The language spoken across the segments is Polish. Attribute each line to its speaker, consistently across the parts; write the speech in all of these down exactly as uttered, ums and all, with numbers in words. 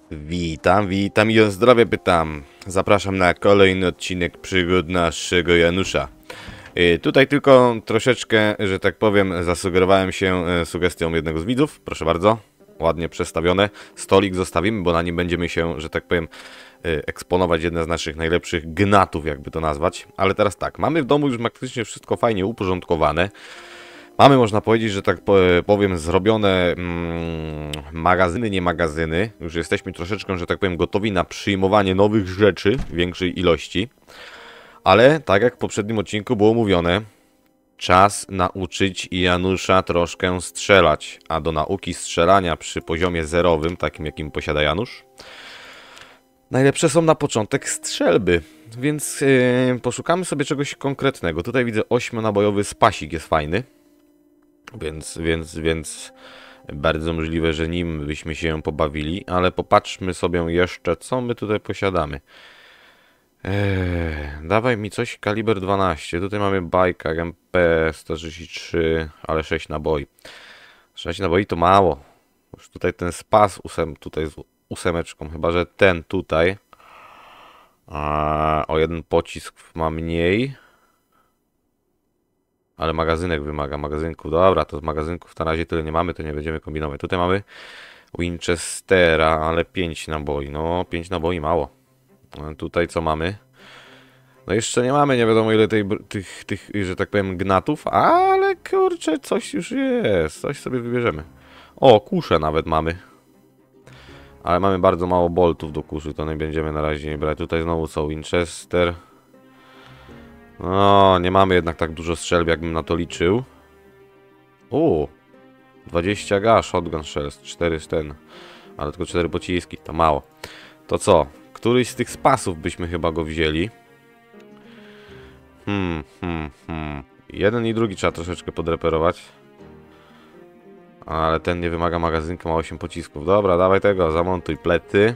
Speaker 1: Witam, witam i o zdrowie pytam. Zapraszam na kolejny odcinek przygód naszego Janusza. Yy, tutaj tylko troszeczkę, że tak powiem, zasugerowałem się yy, sugestią jednego z widzów. Proszę bardzo, ładnie przestawione. Stolik zostawimy, bo na nim będziemy się, że tak powiem, yy, eksponować jedne z naszych najlepszych gnatów, jakby to nazwać. Ale teraz tak, mamy w domu już praktycznie wszystko fajnie uporządkowane. Mamy, można powiedzieć, że tak powiem, zrobione mm, magazyny, nie magazyny. Już jesteśmy troszeczkę, że tak powiem, gotowi na przyjmowanie nowych rzeczy w większej ilości. Ale, tak jak w poprzednim odcinku było mówione, czas nauczyć Janusza troszkę strzelać. A do nauki strzelania przy poziomie zerowym, takim jakim posiada Janusz, najlepsze są na początek strzelby. Więc yy, poszukamy sobie czegoś konkretnego. Tutaj widzę ośmionabojowy spasik, jest fajny. Więc, więc, więc bardzo możliwe, że nim byśmy się pobawili, ale popatrzmy sobie jeszcze, co my tutaj posiadamy. Eee, dawaj mi coś kaliber dwanaście. Tutaj mamy bajka M P sto trzydzieści trzy, ale sześć naboi. sześć naboi to mało. Już tutaj ten spas ósem, tutaj z ósemeczką, chyba że ten tutaj a, o jeden pocisk ma mniej. Ale magazynek wymaga, magazynków. Dobra, to z magazynków na razie tyle nie mamy, to nie będziemy kombinować. Tutaj mamy Winchestera, ale pięć naboi. No, pięć naboi mało. A tutaj co mamy? No jeszcze nie mamy, nie wiadomo ile tej, tych, tych, że tak powiem, gnatów, ale kurczę, coś już jest. Coś sobie wybierzemy. O, kusze nawet mamy. Ale mamy bardzo mało boltów do kuszy, to nie będziemy na razie nie brać. Tutaj znowu co? Winchester. No, nie mamy jednak tak dużo strzelb, jakbym na to liczył. O, dwadzieścia ga, shotgun shells, cztery z ten. Ale tylko cztery pociski, to mało. To co? Któryś z tych spasów byśmy chyba go wzięli. Hmm, hmm, hmm. Jeden i drugi trzeba troszeczkę podreperować. Ale ten nie wymaga magazynka, ma osiem pocisków. Dobra, dawaj tego, zamontuj plety.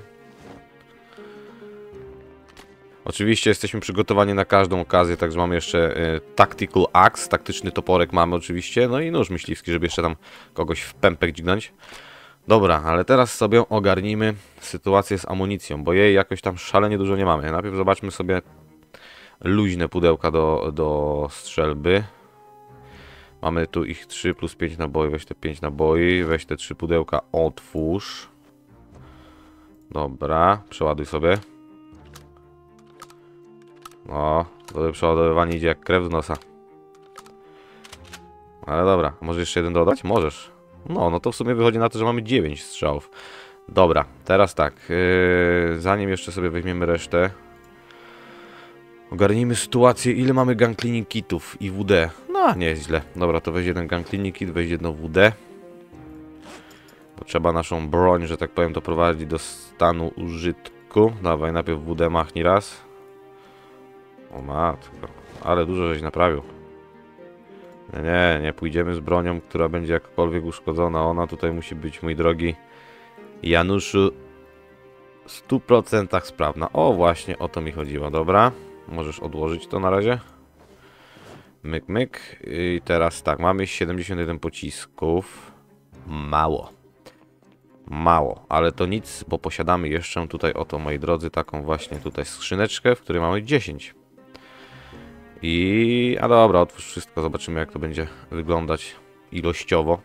Speaker 1: Oczywiście jesteśmy przygotowani na każdą okazję, także mamy jeszcze y, Tactical Axe, taktyczny toporek mamy oczywiście, no i nóż myśliwski, żeby jeszcze tam kogoś w pępek dźgnąć. Dobra, ale teraz sobie ogarnijmy sytuację z amunicją, bo jej jakoś tam szalenie dużo nie mamy. Najpierw zobaczmy sobie luźne pudełka do, do strzelby. Mamy tu ich trzy plus pięć naboi, weź te pięć naboi, weź te trzy pudełka, otwórz. Dobra, przeładuj sobie. No, to przeładowywanie idzie jak krew z nosa. Ale dobra, może jeszcze jeden dodać? Możesz. No, no to w sumie wychodzi na to, że mamy dziewięć strzałów. Dobra, teraz tak. Yy, zanim jeszcze sobie weźmiemy resztę, ogarnijmy sytuację, ile mamy gun cleaning kitów i W D. No, nie jest źle. Dobra, to weź jeden gun cleaning kit, weź jedno W D. Bo trzeba naszą broń, że tak powiem, doprowadzić do stanu użytku. Dawaj, najpierw W D machnij raz. O matko, ale dużo żeś naprawił. Nie, nie, nie pójdziemy z bronią, która będzie jakkolwiek uszkodzona. Ona tutaj musi być, mój drogi Januszu, w stu procentach sprawna. O, właśnie o to mi chodziło. Dobra, możesz odłożyć to na razie. Myk, myk. I teraz tak, mamy siedemdziesiąt jeden pocisków. Mało. Mało, ale to nic, bo posiadamy jeszcze tutaj, oto moi drodzy, taką właśnie tutaj skrzyneczkę, w której mamy dziesięć. I... a dobra, otwórz wszystko, zobaczymy jak to będzie wyglądać ilościowo.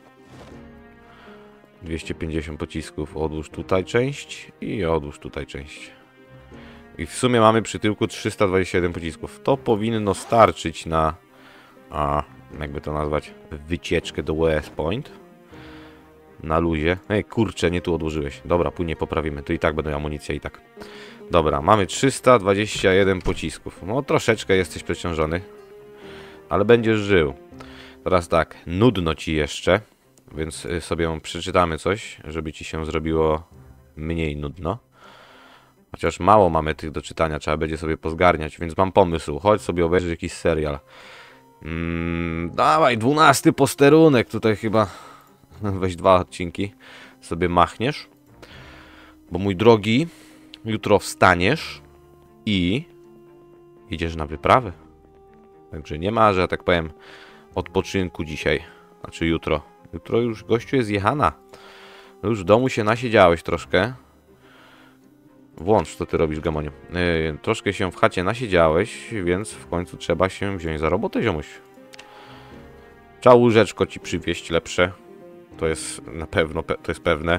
Speaker 1: dwieście pięćdziesiąt pocisków, odłóż tutaj część i odłóż tutaj część. I w sumie mamy przy tyłku trzysta dwadzieścia jeden pocisków. To powinno starczyć na... a, jakby to nazwać, wycieczkę do West Point. Na luzie. Ej, kurczę, nie tu odłożyłeś. Dobra, później poprawimy. Tu i tak będą amunicja i tak. Dobra, mamy trzysta dwadzieścia jeden pocisków. No, troszeczkę jesteś przeciążony. Ale będziesz żył. Teraz tak, nudno ci jeszcze. Więc sobie przeczytamy coś, żeby ci się zrobiło mniej nudno. Chociaż mało mamy tych do czytania, trzeba będzie sobie pozgarniać. Więc mam pomysł. Chodź sobie obejrzeć jakiś serial. Mm, dawaj, dwunasty posterunek. Tutaj chyba... weź dwa odcinki, sobie machniesz, bo mój drogi, jutro wstaniesz i idziesz na wyprawę. Także nie ma, że ja tak powiem, odpoczynku dzisiaj, znaczy jutro. Jutro już gościu jest jechana. Już w domu się nasiedziałeś troszkę. Włącz, co ty robisz, Gamoniu. Yy, troszkę się w chacie nasiedziałeś, więc w końcu trzeba się wziąć za robotę, ziomuś. Trzeba łóżeczko ci przywieźć lepsze. To jest na pewno, pe to jest pewne.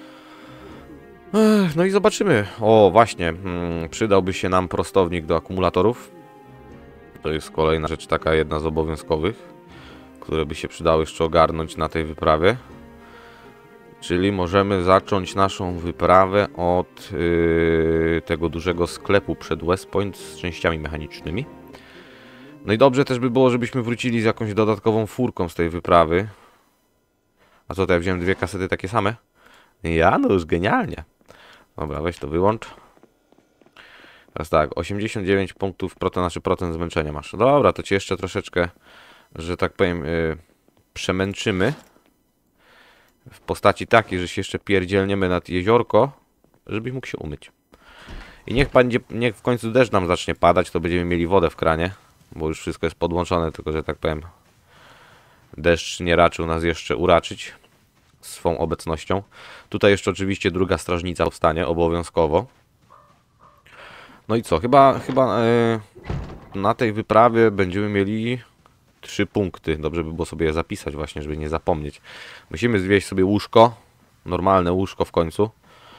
Speaker 1: Ech, no i zobaczymy. O, właśnie, hmm, przydałby się nam prostownik do akumulatorów. To jest kolejna rzecz, taka jedna z obowiązkowych, które by się przydały jeszcze ogarnąć na tej wyprawie. Czyli możemy zacząć naszą wyprawę od yy, tego dużego sklepu przed West Point z częściami mechanicznymi. No i dobrze też by było, żebyśmy wrócili z jakąś dodatkową furką z tej wyprawy. A co, to ja wziąłem dwie kasety takie same? Ja, no już genialnie. Dobra, weź to wyłącz. Teraz tak, osiemdziesiąt dziewięć punktów, procent, znaczy procent zmęczenia masz. Dobra, to cię jeszcze troszeczkę, że tak powiem, yy, przemęczymy. W postaci takiej, że się jeszcze pierdzielniemy nad jeziorko, żebyś mógł się umyć. I niech, będzie, niech w końcu deszcz nam zacznie padać, to będziemy mieli wodę w kranie. Bo już wszystko jest podłączone, tylko że tak powiem, deszcz nie raczył nas jeszcze uraczyć swą obecnością. Tutaj jeszcze oczywiście druga strażnica powstanie, obowiązkowo. No i co, chyba, chyba yy, na tej wyprawie będziemy mieli trzy punkty. Dobrze by było sobie je zapisać właśnie, żeby nie zapomnieć. Musimy zwieść sobie łóżko, normalne łóżko w końcu.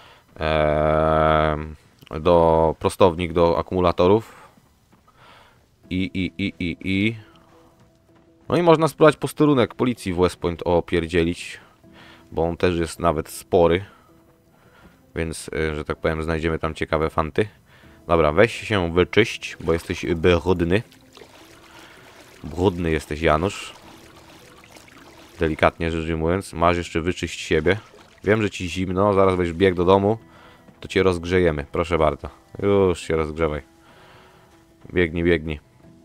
Speaker 1: Eee, do prostownik do akumulatorów. I, i, i, i, i. No i można spróbować posterunek policji w West Point opierdzielić, bo on też jest nawet spory. Więc, że tak powiem, znajdziemy tam ciekawe fanty. Dobra, weź się wyczyść, bo jesteś brudny. Brudny jesteś, Janusz. Delikatnie rzecz ujmując. Masz jeszcze wyczyść siebie. Wiem, że ci zimno, zaraz będziesz biegł do domu. To cię rozgrzejemy, proszę bardzo. Już się rozgrzewaj. Biegnij, biegnij.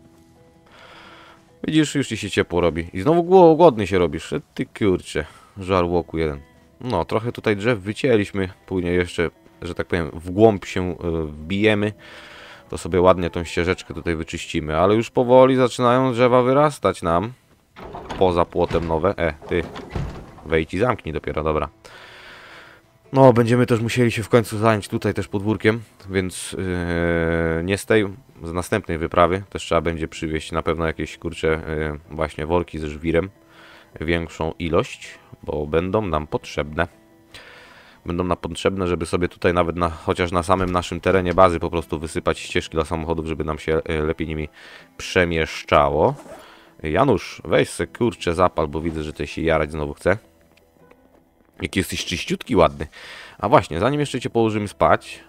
Speaker 1: Widzisz, już ci się ciepło robi. I znowu głodny się robisz. Ty kurcze, żarłoku jeden. No, trochę tutaj drzew wycięliśmy. Później jeszcze, że tak powiem, w głąb się wbijemy. To sobie ładnie tą ścieżeczkę tutaj wyczyścimy. Ale już powoli zaczynają drzewa wyrastać nam. Poza płotem nowe. E, ty. Wejdź i zamknij dopiero, dobra. No, będziemy też musieli się w końcu zająć tutaj też podwórkiem, więc yy, nie z tej, z następnej wyprawy też trzeba będzie przywieźć na pewno jakieś, kurcze, yy, właśnie worki ze żwirem, większą ilość, bo będą nam potrzebne. Będą nam potrzebne, żeby sobie tutaj nawet na, chociaż na samym naszym terenie bazy po prostu wysypać ścieżki dla samochodów, żeby nam się yy, lepiej nimi przemieszczało. Janusz, weź se, kurcze, zapal, bo widzę, że tutaj się jarać znowu chce. Jaki jesteś czyściutki, ładny. A właśnie, zanim jeszcze cię położymy spać,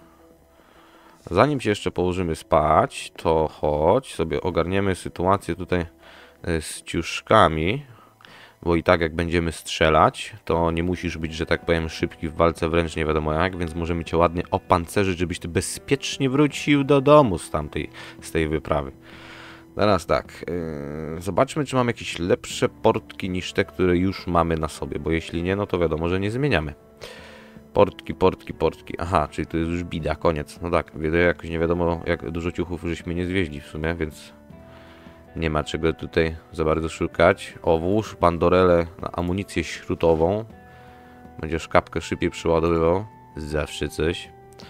Speaker 1: zanim cię jeszcze położymy spać, to chodź sobie ogarniemy sytuację tutaj z ciuszkami, bo i tak jak będziemy strzelać, to nie musisz być, że tak powiem, szybki w walce wręcz nie wiadomo jak, więc możemy cię ładnie opancerzyć, żebyś ty bezpiecznie wrócił do domu z tamtej, z tej wyprawy. Teraz tak, yy, zobaczmy, czy mam jakieś lepsze portki niż te, które już mamy na sobie, bo jeśli nie, no to wiadomo, że nie zmieniamy. Portki, portki, portki. Aha, czyli to jest już bida, koniec. No tak, jakoś nie wiadomo, jak dużo ciuchów żeśmy nie zwieźli w sumie, więc nie ma czego tutaj za bardzo szukać. O, włóż bandorelę na amunicję śrutową. Będziesz kapkę szybciej przyładowywał. Zawsze coś.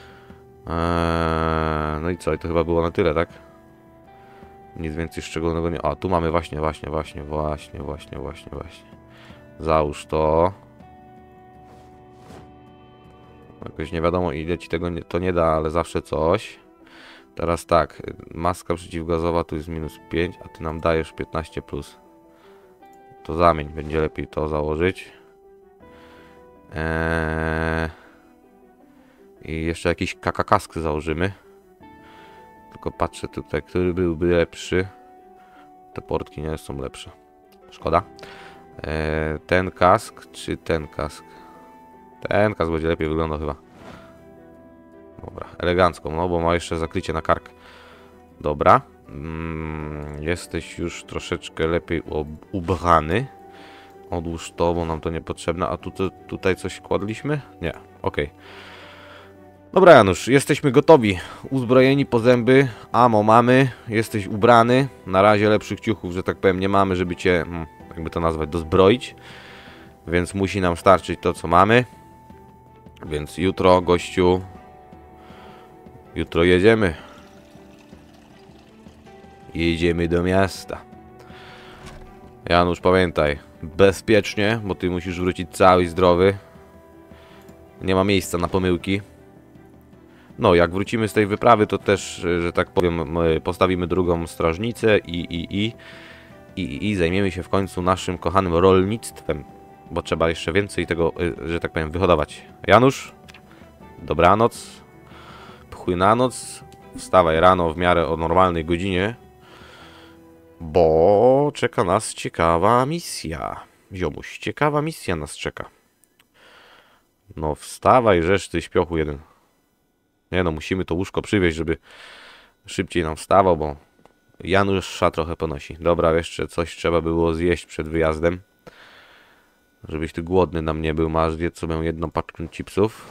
Speaker 1: Eee, no i co, i to chyba było na tyle, tak? Nic więcej szczególnego nie... A, tu mamy właśnie, właśnie, właśnie, właśnie, właśnie, właśnie, właśnie. Załóż to. Jakoś nie wiadomo, ile ci tego nie, to nie da, ale zawsze coś. Teraz tak, maska przeciwgazowa tu jest minus pięć, a ty nam dajesz piętnaście plus. To zamień, będzie lepiej to założyć. Eee... I jeszcze jakiś kakakask założymy. Tylko patrzę tutaj, który byłby lepszy. Te portki nie są lepsze. Szkoda. Eee, ten kask, czy ten kask? Ten kask będzie lepiej wyglądał chyba. Dobra, elegancko, no bo ma jeszcze zakrycie na kark. Dobra. Mm, jesteś już troszeczkę lepiej ubrany. Odłóż to, bo nam to niepotrzebne. A tu, tu, tutaj coś kładliśmy? Nie, okej. Okay. Dobra, Janusz, jesteśmy gotowi. Uzbrojeni po zęby. Amo mamy. Jesteś ubrany. Na razie lepszych ciuchów, że tak powiem, nie mamy, żeby cię, jakby to nazwać, dozbroić. Więc musi nam starczyć to, co mamy. Więc jutro, gościu, Jutro jedziemy. Jedziemy do miasta. Janusz, pamiętaj, bezpiecznie, bo ty musisz wrócić cały i zdrowy. Nie ma miejsca na pomyłki. No, jak wrócimy z tej wyprawy, to też, że tak powiem, postawimy drugą strażnicę i, i, i, i, i zajmiemy się w końcu naszym kochanym rolnictwem. Bo trzeba jeszcze więcej tego, że tak powiem, wyhodować. Janusz, dobranoc. Pchły na noc. Wstawaj rano w miarę o normalnej godzinie. Bo czeka nas ciekawa misja. Ziomuś, ciekawa misja nas czeka. No wstawaj, żeż ty śpiochu jeden. Nie no, musimy to łóżko przywieźć, żeby szybciej nam wstawał, bo Janusza trochę ponosi. Dobra, jeszcze coś trzeba było zjeść przed wyjazdem. Żebyś ty głodny nam nie był. Masz zjedz sobie jedną paczkę chipsów.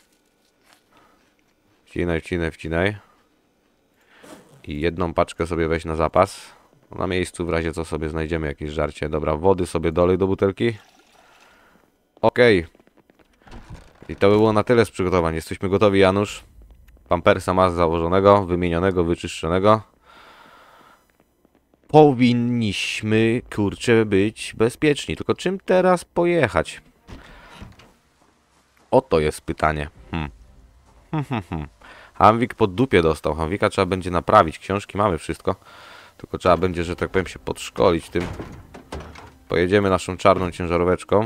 Speaker 1: Wcinaj, wcinaj, wcinaj. I jedną paczkę sobie weź na zapas. Na miejscu w razie co sobie znajdziemy jakieś żarcie. Dobra, wody sobie dolej do butelki. Okej. I to by było na tyle z przygotowań. Jesteśmy gotowi, Janusz. Pampersa masz założonego, wymienionego, wyczyszczonego. Powinniśmy, kurczę, być bezpieczni. Tylko czym teraz pojechać? Oto jest pytanie. Hmm. Hmm, hmm, hmm. Hamwik pod dupie dostał. Hamwika trzeba będzie naprawić. Książki mamy, wszystko. Tylko trzeba będzie, że tak powiem, się podszkolić tym. Pojedziemy naszą czarną ciężaróweczką.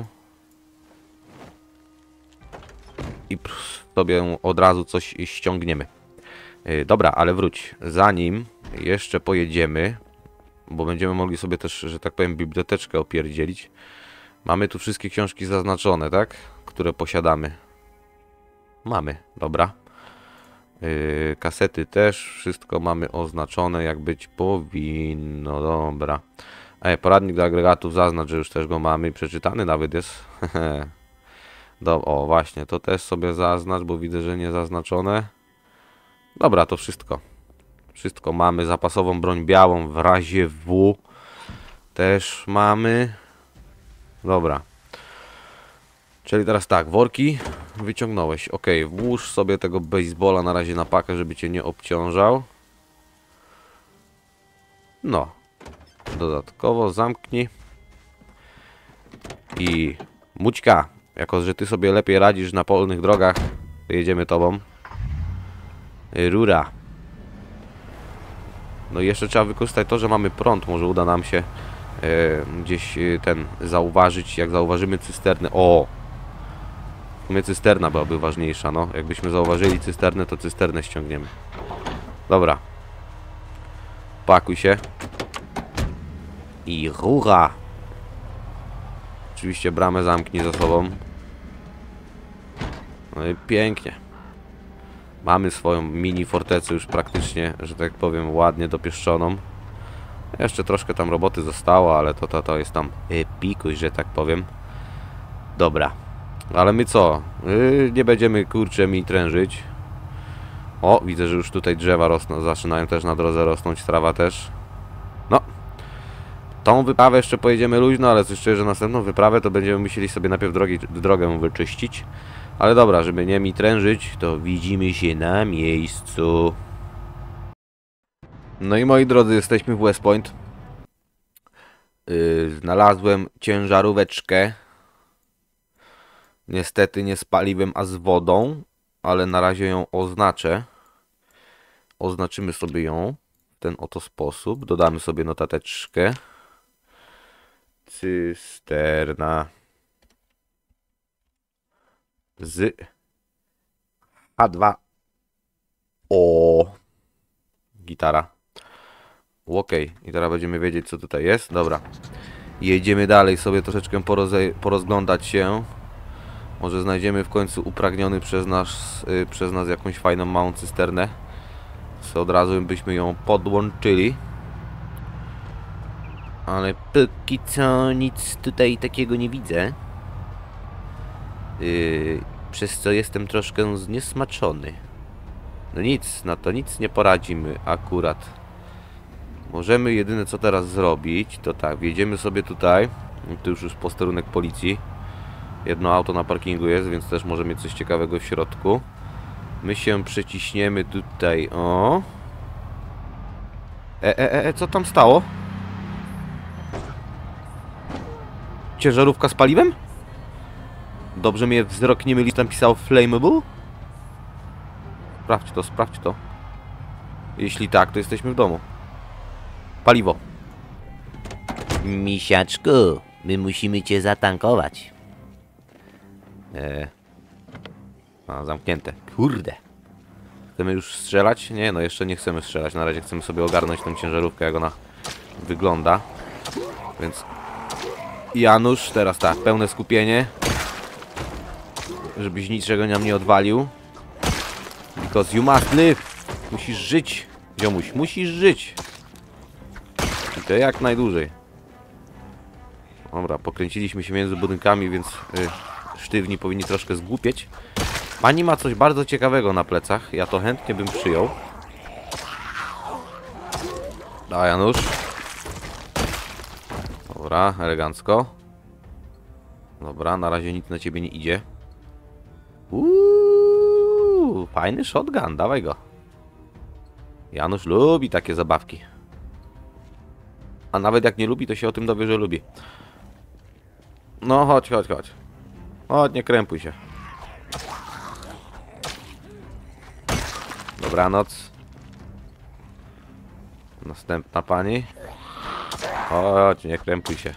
Speaker 1: I sobie od razu coś ściągniemy. Yy, dobra, ale wróć. Zanim jeszcze pojedziemy, bo będziemy mogli sobie też, że tak powiem, biblioteczkę opierdzielić. Mamy tu wszystkie książki zaznaczone, tak? Które posiadamy. Mamy, dobra. Yy, kasety też, wszystko mamy oznaczone, jak być powinno, dobra. Ej, poradnik do agregatów, zaznacz, że już też go mamy, przeczytany nawet jest. Do, o, właśnie, to też sobie zaznacz, bo widzę, że nie zaznaczone. Dobra, to wszystko. Wszystko mamy, zapasową broń białą w razie W. Też mamy. Dobra. Czyli teraz tak, worki wyciągnąłeś. Ok, włóż sobie tego baseballa na razie na pakę, żeby cię nie obciążał. No. Dodatkowo zamknij. I Mućka, jako że ty sobie lepiej radzisz na polnych drogach, to jedziemy tobą. Rura. No i jeszcze trzeba wykorzystać to, że mamy prąd. Może uda nam się e, gdzieś e, ten zauważyć, jak zauważymy cysternę. O! W sumie cysterna byłaby ważniejsza, no. Jakbyśmy zauważyli cysternę, to cysternę ściągniemy. Dobra. Pakuj się. I rura. Oczywiście bramę zamknij za sobą. No i pięknie. Mamy swoją mini fortecę już praktycznie, że tak powiem, ładnie dopieszczoną. Jeszcze troszkę tam roboty zostało, ale to, to, to jest tam pikuś, że tak powiem. Dobra. Ale my co? Yy, nie będziemy, kurczę, mi trężyć. O, widzę, że już tutaj drzewa rosną, zaczynają też na drodze rosnąć, trawa też. No. Tą wyprawę jeszcze pojedziemy luźno, ale coś czuję, że następną wyprawę to będziemy musieli sobie najpierw drogi, drogę wyczyścić. Ale dobra, żeby nie mi trężyć, to widzimy się na miejscu. No i moi drodzy, jesteśmy w West Point. Yy, znalazłem ciężaróweczkę. Niestety nie z paliwem, a z wodą. Ale na razie ją oznaczę. Oznaczymy sobie ją w ten oto sposób. Dodamy sobie notateczkę. Cysterna z H dwa O. Gitara. Ok, i teraz będziemy wiedzieć, co tutaj jest. Dobra. Jedziemy dalej, sobie troszeczkę porozglądać się. Może znajdziemy w końcu upragniony przez nas, yy, przez nas jakąś fajną małą cysternę. Co od razu byśmy ją podłączyli. Ale póki co nic tutaj takiego nie widzę. Yy, przez co jestem troszkę zniesmaczony. No nic, na to nic nie poradzimy akurat. Możemy jedyne co teraz zrobić, to tak, wjedziemy sobie tutaj. Tu już jest posterunek policji. Jedno auto na parkingu jest, więc też może mieć coś ciekawego w środku. My się przeciśniemy tutaj, o. E, e, e, co tam stało? Ciężarówka z paliwem? Dobrze mnie wzrok nie myli, tam pisało flammable? Sprawdź to, sprawdź to. Jeśli tak, to jesteśmy w domu. Paliwo.
Speaker 2: Misiaczku, my musimy cię zatankować.
Speaker 1: Eee. A, zamknięte. Kurde. Chcemy już strzelać? Nie, no jeszcze nie chcemy strzelać. Na razie chcemy sobie ogarnąć tę ciężarówkę, jak ona wygląda. Więc... Janusz, teraz tak, pełne skupienie. Żebyś niczego nam nie odwalił. Because you must live. Musisz żyć. Ziomuś, musisz żyć. I to jak najdłużej. Dobra, pokręciliśmy się między budynkami, więc y, sztywni powinni troszkę zgłupieć. Pani ma coś bardzo ciekawego na plecach. Ja to chętnie bym przyjął. Dawaj, Janusz. Dobra, elegancko. Dobra, na razie nic na ciebie nie idzie. Uuu, fajny shotgun, dawaj go. Janusz lubi takie zabawki. A nawet jak nie lubi, to się o tym dowie, że lubi. No chodź, chodź, chodź. Chodź, nie krępuj się. Dobranoc. Następna pani. Chodź, nie krępuj się.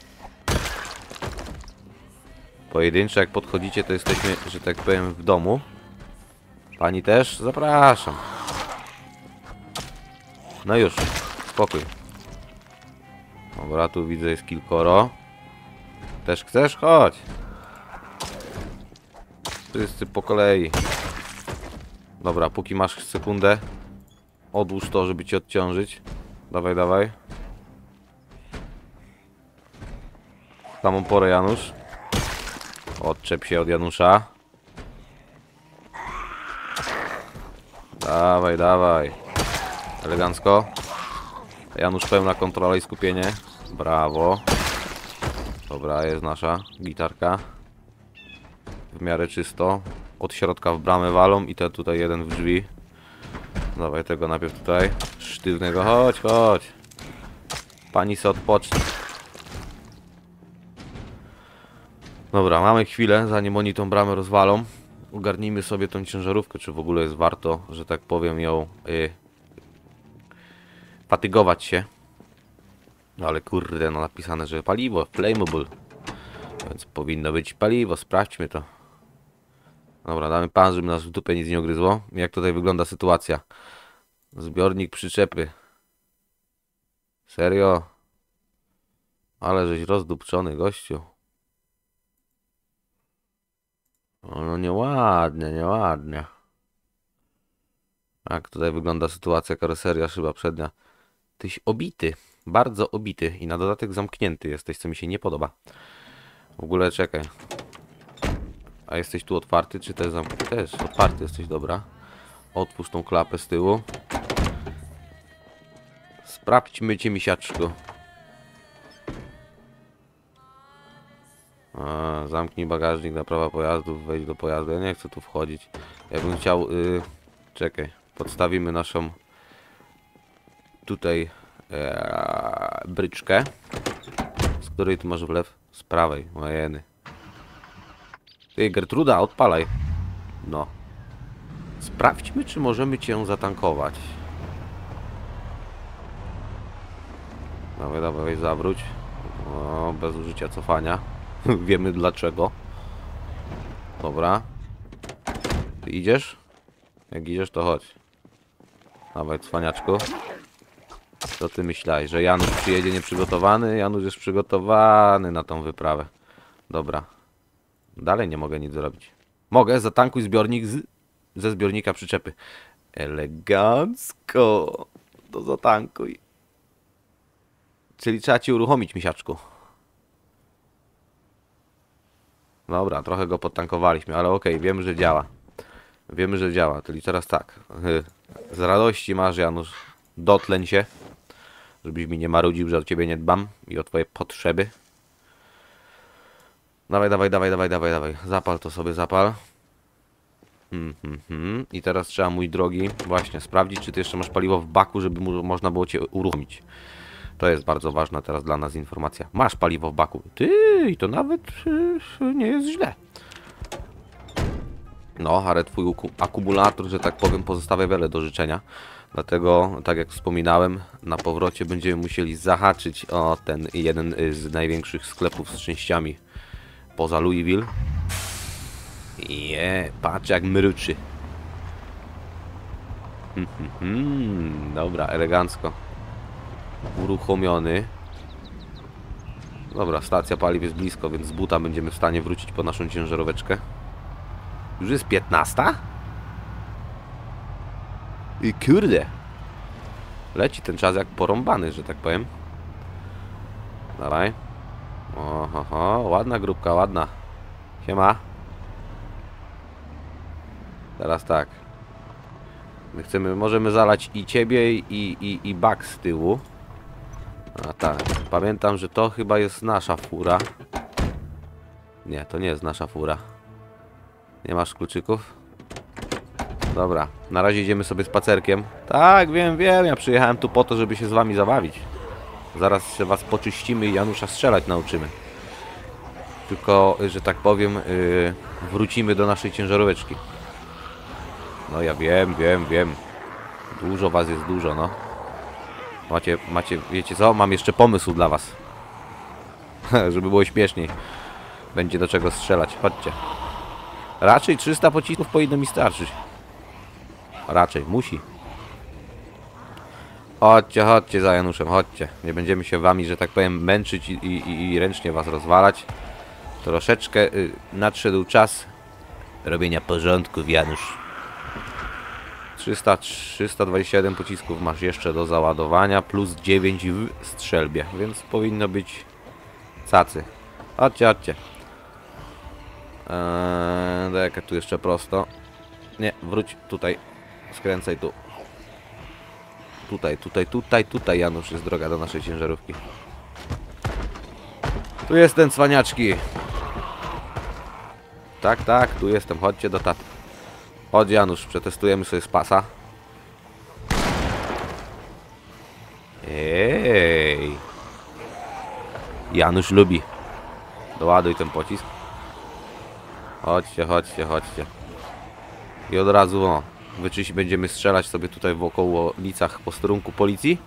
Speaker 1: Pojedynczo jak podchodzicie, to jesteśmy, że tak powiem, w domu. Pani też? Zapraszam. No już, spokój. Dobra, tu widzę jest kilkoro. Też chcesz? Chodź. Wszyscy po kolei. Dobra, póki masz sekundę, odłóż to, żeby cię odciążyć. Dawaj, dawaj. W samą porę, Janusz. Odczep się od Janusza. Dawaj, dawaj. Elegancko. Janusz, pełna kontrola i skupienie. Brawo. Dobra, jest nasza gitarka. W miarę czysto. Od środka w bramę walą i ten tutaj jeden w drzwi. Dawaj tego najpierw tutaj. Sztywnego. Chodź, chodź. Pani se odpocznie. Dobra, mamy chwilę, zanim oni tą bramę rozwalą. Ogarnijmy sobie tą ciężarówkę, czy w ogóle jest warto, że tak powiem, ją y, fatygować się. Ale kurde, no napisane, że paliwo, flammable. Więc powinno być paliwo, sprawdźmy to. Dobra, damy pan, żeby nas w dupę nic nie ugryzło. Jak tutaj wygląda sytuacja? Zbiornik przyczepy. Serio? Ale żeś rozdupczony, gościu. No nieładnie, nieładnie. Jak tutaj wygląda sytuacja? Karoseria, szyba przednia. Tyś obity. Bardzo obity. I na dodatek zamknięty jesteś, co mi się nie podoba. W ogóle czekaj. A jesteś tu otwarty, czy też zamknięty? Też otwarty jesteś, dobra. Otwórz tą klapę z tyłu. Sprawdźmy cię, misiaczku. A, zamknij bagażnik na prawa pojazdów, wejdź do pojazdu. Ja nie chcę tu wchodzić. Ja bym chciał... Yy, czekaj. Podstawimy naszą... Tutaj... Ee, bryczkę. Z której tu masz wlew? Z prawej. Ojeny. Ty, Gertruda, odpalaj. No. Sprawdźmy, czy możemy cię zatankować. Dawaj, dawaj, zawróć. O, bez użycia cofania. Wiemy dlaczego. Dobra. Ty idziesz? Jak idziesz, to chodź. Dawaj, cwaniaczku. Co ty myślałeś, że Janusz przyjedzie nieprzygotowany? Janusz jest przygotowany na tą wyprawę. Dobra. Dalej nie mogę nic zrobić. Mogę, zatankuj zbiornik z... ze zbiornika przyczepy. Elegancko. To zatankuj. Czyli trzeba ci uruchomić, misiaczku. Dobra, trochę go podtankowaliśmy, ale okej, okay, wiemy, że działa. Wiemy, że działa, czyli teraz tak. Z radości masz, Janusz, dotleń się. Żebyś mi nie marudził, że o ciebie nie dbam i o twoje potrzeby. Dawaj, dawaj, dawaj, dawaj, dawaj, dawaj. Zapal to sobie, zapal. Hmm, hmm, hmm. I teraz trzeba, mój drogi, właśnie sprawdzić, czy ty jeszcze masz paliwo w baku, żeby mu, można było cię uruchomić. To jest bardzo ważna teraz dla nas informacja. Masz paliwo w baku. Ty, i to nawet yy, nie jest źle. No, ale twój akumulator, że tak powiem, pozostawia wiele do życzenia. Dlatego, tak jak wspominałem, na powrocie będziemy musieli zahaczyć o ten jeden z największych sklepów z częściami poza Louisville. Je, patrz jak mruczy. Hmm, hmm, hmm. Dobra, elegancko. Uruchomiony. Dobra, stacja paliw jest blisko, więc z buta będziemy w stanie wrócić po naszą ciężaróweczkę. Już jest piętnasta? I kurde. Leci ten czas jak porąbany, że tak powiem. Dawaj. Oho, ho, ładna grupka, ładna. Siema. Teraz tak. My chcemy, możemy zalać i ciebie, i, i, i bak z tyłu. A tak, pamiętam, że to chyba jest nasza fura. Nie, to nie jest nasza fura. Nie masz kluczyków? Dobra, na razie idziemy sobie spacerkiem. Tak, wiem, wiem, ja przyjechałem tu po to, żeby się z wami zabawić. Zaraz się was poczyścimy i Janusza strzelać nauczymy. Tylko, że tak powiem, yy, wrócimy do naszej ciężaróweczki. No ja wiem, wiem, wiem. Dużo was jest, dużo, no. Macie, macie, wiecie co? Mam jeszcze pomysł dla was. Żeby było śmieszniej. Będzie do czego strzelać, chodźcie. Raczej trzysta pocisków powinno mi starczyć. Raczej, musi. Chodźcie, chodźcie za Januszem, chodźcie. Nie będziemy się wami, że tak powiem, męczyć i, i, i ręcznie was rozwalać. Troszeczkę y, nadszedł czas robienia porządków, Janusz. trzysta, trzysta dwadzieścia jeden pocisków masz jeszcze do załadowania, plus dziewięć w strzelbie, więc powinno być cacy. Chodźcie, chodźcie. Eee, dajka tu jeszcze prosto. Nie, wróć tutaj. Skręcaj tu. Tutaj, tutaj, tutaj, tutaj, Janusz, jest droga do naszej ciężarówki. Tu jestem, cwaniaczki. Tak, tak, tu jestem, chodźcie do taty. Chodź, Janusz, przetestujemy sobie z pasa. Ej. Janusz lubi. Doładuj ten pocisk. Chodźcie, chodźcie, chodźcie. I od razu, o, wyczyść, będziemy strzelać sobie tutaj wokoło ulicach posterunku policji.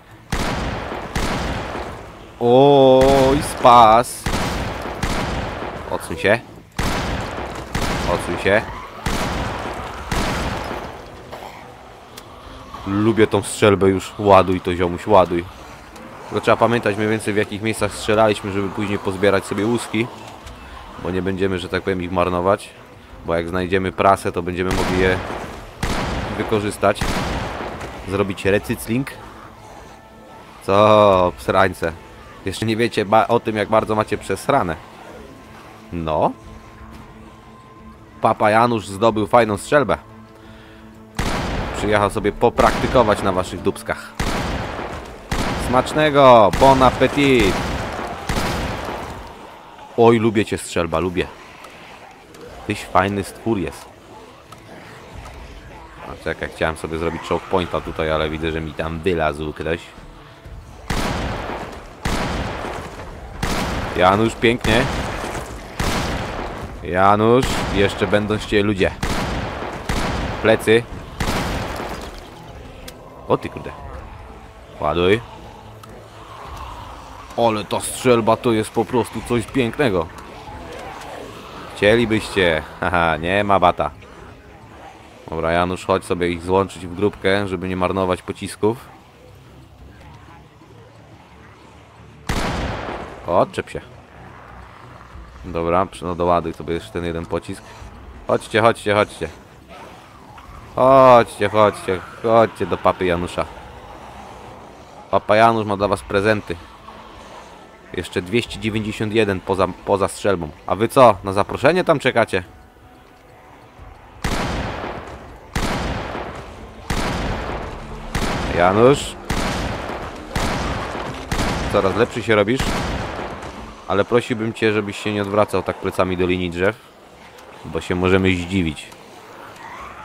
Speaker 1: Oj, spas. Odsuń się. Odsuń się. Lubię tą strzelbę już. Ładuj to, ziomuś, ładuj. Tylko trzeba pamiętać mniej więcej, w jakich miejscach strzelaliśmy, żeby później pozbierać sobie łuski. Bo nie będziemy, że tak powiem, ich marnować. Bo jak znajdziemy prasę, to będziemy mogli je wykorzystać. Zrobić recykling. Co, psrańce. Jeszcze nie wiecie o tym, jak bardzo macie przesrane. No. Papa Janusz zdobył fajną strzelbę. Przyjechał sobie popraktykować na waszych dupskach. Smacznego! Bon appetit! Oj, lubię cię, strzelba, lubię. Tyś fajny stwór jest. A czekaj, chciałem sobie zrobić choke pointa tutaj, ale widzę, że mi tam wylazł ktoś. Janusz, pięknie. Janusz, jeszcze będą się ludzie. Plecy. O ty kurde. Ładuj. Ale ta strzelba to jest po prostu coś pięknego. Chcielibyście. Haha, nie ma bata. Dobra, Janusz, chodź sobie ich złączyć w grupkę, żeby nie marnować pocisków. Odczep się. Dobra, no doładuj sobie jeszcze ten jeden pocisk. Chodźcie, chodźcie, chodźcie. Chodźcie, chodźcie, chodźcie do papy Janusza. Papa Janusz ma dla was prezenty. Jeszcze dwieście dziewięćdziesiąt jeden poza, poza strzelbą. A wy co? Na zaproszenie tam czekacie? Janusz. Coraz lepszy się robisz. Ale prosiłbym cię, żebyś się nie odwracał tak plecami do linii drzew. Bo się możemy zdziwić.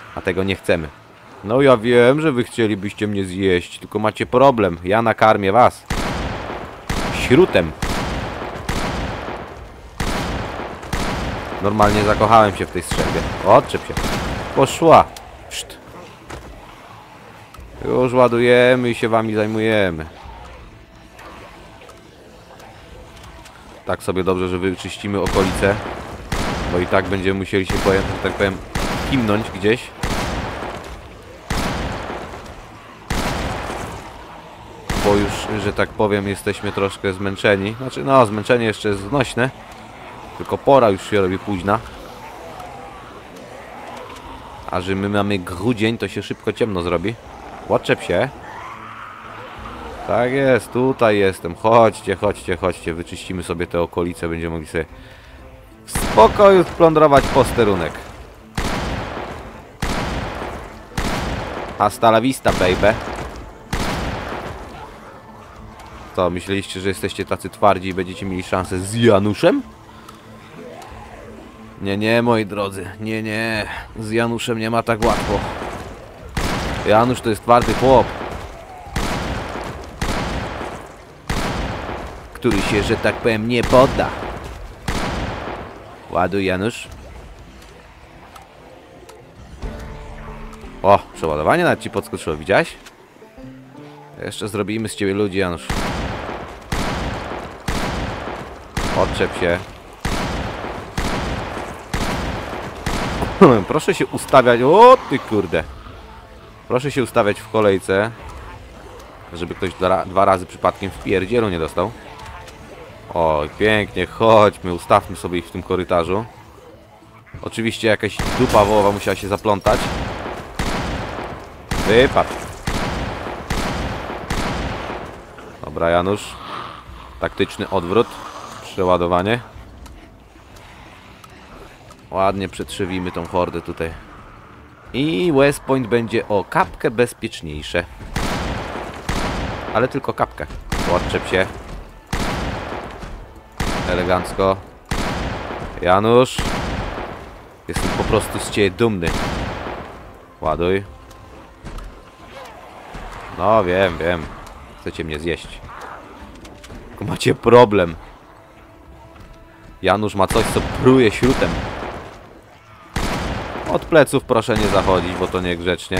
Speaker 1: A tego nie chcemy. No ja wiem, że wy chcielibyście mnie zjeść, tylko macie problem. Ja nakarmię was. Śrutem. Normalnie zakochałem się w tej strzelbie. Odczep się. Poszła. Pszt. Już ładujemy i się wami zajmujemy. Tak sobie dobrze, że wyczyścimy okolice. Bo i tak będziemy musieli się, powiem, że tak powiem, kimnąć gdzieś. Bo już, że tak powiem, jesteśmy troszkę zmęczeni. Znaczy, no, zmęczenie jeszcze jest znośne. Tylko pora już się robi późna. A że my mamy grudzień, to się szybko ciemno zrobi. Odczep się. Tak jest, tutaj jestem. Chodźcie, chodźcie, chodźcie. Wyczyścimy sobie te okolice. Będziemy mogli sobie w spokoju splądrować posterunek. Hasta la vista, baby. Co, myśleliście, że jesteście tacy twardzi i będziecie mieli szansę z Januszem? Nie, nie, moi drodzy. Nie, nie. Z Januszem nie ma tak łatwo. Janusz to jest twardy chłop. Który się, że tak powiem, nie podda. Ładuj, Janusz. O, przeładowanie nawet ci podskoczyło, widziałeś? Jeszcze zrobimy z ciebie ludzi, Janusz. Odczep się. Proszę się ustawiać. O, ty kurde. Proszę się ustawiać w kolejce, żeby ktoś dwa, dwa razy przypadkiem w pierdzielu nie dostał. Oj, pięknie, chodźmy, ustawmy sobie ich w tym korytarzu. Oczywiście jakaś dupa wołowa musiała się zaplątać. Wypadł. Dobra, Janusz. Taktyczny odwrót. Przeładowanie. Ładnie przetrzewimy tą hordę tutaj. I West Point będzie o kapkę bezpieczniejsze. Ale tylko kapkę. Odczep się. Elegancko. Janusz. Jestem po prostu z ciebie dumny. Ładuj. No wiem, wiem. Chcecie mnie zjeść. Tylko macie problem. Janusz ma coś, co pruje śrutem. Od pleców proszę nie zachodzić, bo to niegrzecznie.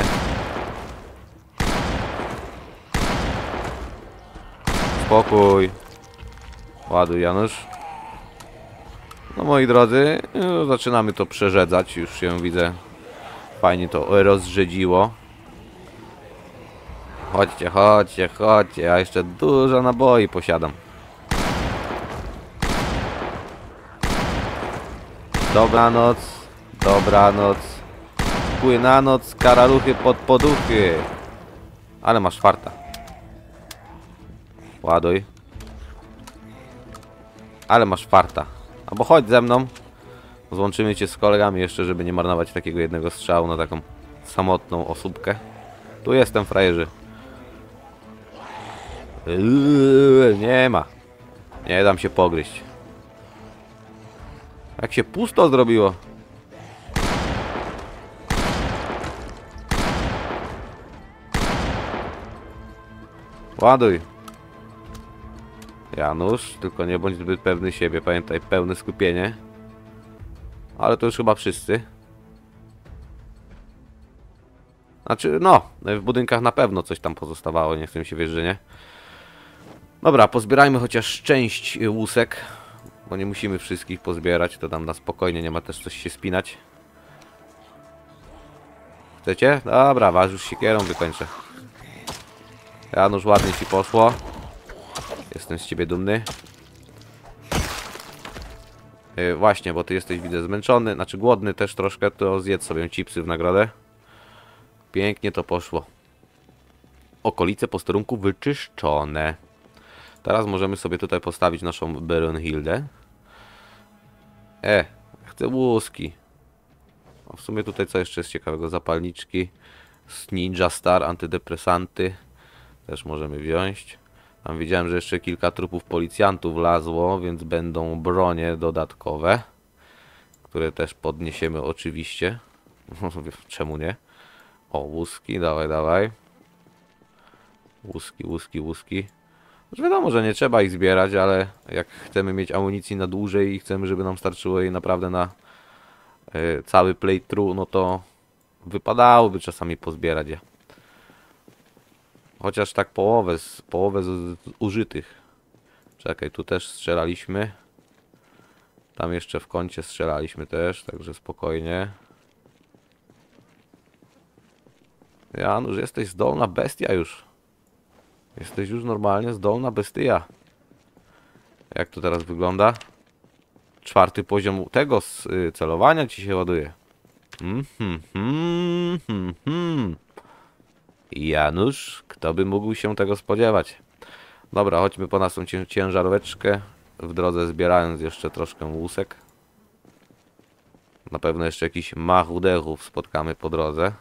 Speaker 1: Spokój. Ładuj, Janusz. No moi drodzy, no, zaczynamy to przerzedzać. Już się widzę. Fajnie to rozrzedziło. Chodźcie, chodźcie, chodźcie. Ja jeszcze dużo naboi posiadam. Dobranoc. Dobranoc. Płynanoc, karaluchy pod poduchy. Ale masz farta. Ładuj. Ale masz farta. Albo chodź ze mną. Złączymy cię z kolegami jeszcze, żeby nie marnować takiego jednego strzału na taką samotną osóbkę. Tu jestem, frajerzy. Eee, nie ma. Nie dam się pogryźć. Jak się pusto zrobiło. Ładuj. Janusz, tylko nie bądź zbyt pewny siebie. Pamiętaj, pełne skupienie. Ale to już chyba wszyscy. Znaczy, no, w budynkach na pewno coś tam pozostawało. Nie chcę mi się wierzyć, że nie. Dobra, pozbierajmy chociaż część łusek. Bo nie musimy wszystkich pozbierać. To tam na spokojnie, nie ma też coś się spinać. Chcecie? Dobra, was już siekierą wykończę. Janusz, ładnie ci poszło. Jestem z ciebie dumny. Yy, właśnie, bo ty jesteś, widzę, zmęczony. Znaczy głodny też troszkę, to zjedz sobie chipsy w nagrodę. Pięknie to poszło. Okolice posterunku wyczyszczone. Teraz możemy sobie tutaj postawić naszą Brunhildę. E, chcę łuski. A w sumie tutaj co jeszcze jest ciekawego? Zapalniczki. Ninja Star, antydepresanty. Też możemy wziąć. Tam widziałem, że jeszcze kilka trupów policjantów wlazło, więc będą bronie dodatkowe. Które też podniesiemy oczywiście. Czemu nie? O, łuski, dawaj, dawaj. Łuski, łuski, łuski. Już wiadomo, że nie trzeba ich zbierać, ale jak chcemy mieć amunicji na dłużej i chcemy, żeby nam starczyło jej naprawdę na y, cały playthrough, no to wypadałoby czasami pozbierać je. Chociaż tak połowę, z, połowę z, z użytych. Czekaj, tu też strzelaliśmy. Tam jeszcze w kącie strzelaliśmy też, także spokojnie. Janusz, jesteś zdolna bestia już. Jesteś już normalnie zdolna bestia. Jak to teraz wygląda? Czwarty poziom tego z y, celowania ci się ładuje. Mm, hmm, hmm, hmm, hmm. Janusz, kto by mógł się tego spodziewać? Dobra, chodźmy po naszą cię ciężaróweczkę. W drodze zbierając jeszcze troszkę łusek. Na pewno jeszcze jakiś machudechów spotkamy po drodze.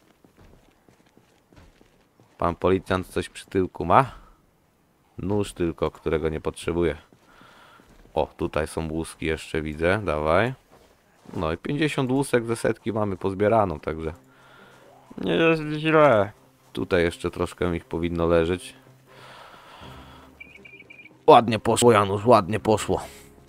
Speaker 1: Pan policjant coś przy tyłku ma? Nóż tylko, którego nie potrzebuje. O, tutaj są łuski jeszcze widzę, dawaj. No i pięćdziesiąt łusek ze setki mamy pozbieraną, także nie jest źle. Tutaj jeszcze troszkę ich powinno leżeć. Ładnie poszło, Janusz, ładnie poszło.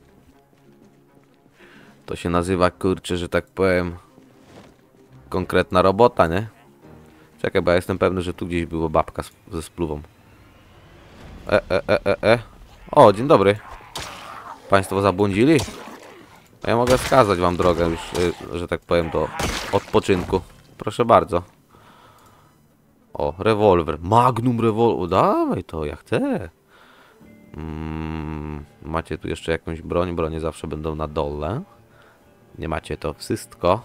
Speaker 1: To się nazywa, kurczę, że tak powiem, konkretna robota, nie? Czekaj, bo ja jestem pewny, że tu gdzieś była babka z, ze spluwą. E, e, e, e, e. O, dzień dobry. Państwo zabłądzili? A ja mogę wskazać wam drogę już, że tak powiem, do odpoczynku. Proszę bardzo. O, rewolwer. Magnum rewolwer. Dawaj to, ja chcę. Mm, macie tu jeszcze jakąś broń? Bronie zawsze będą na dole. Nie macie to wszystko.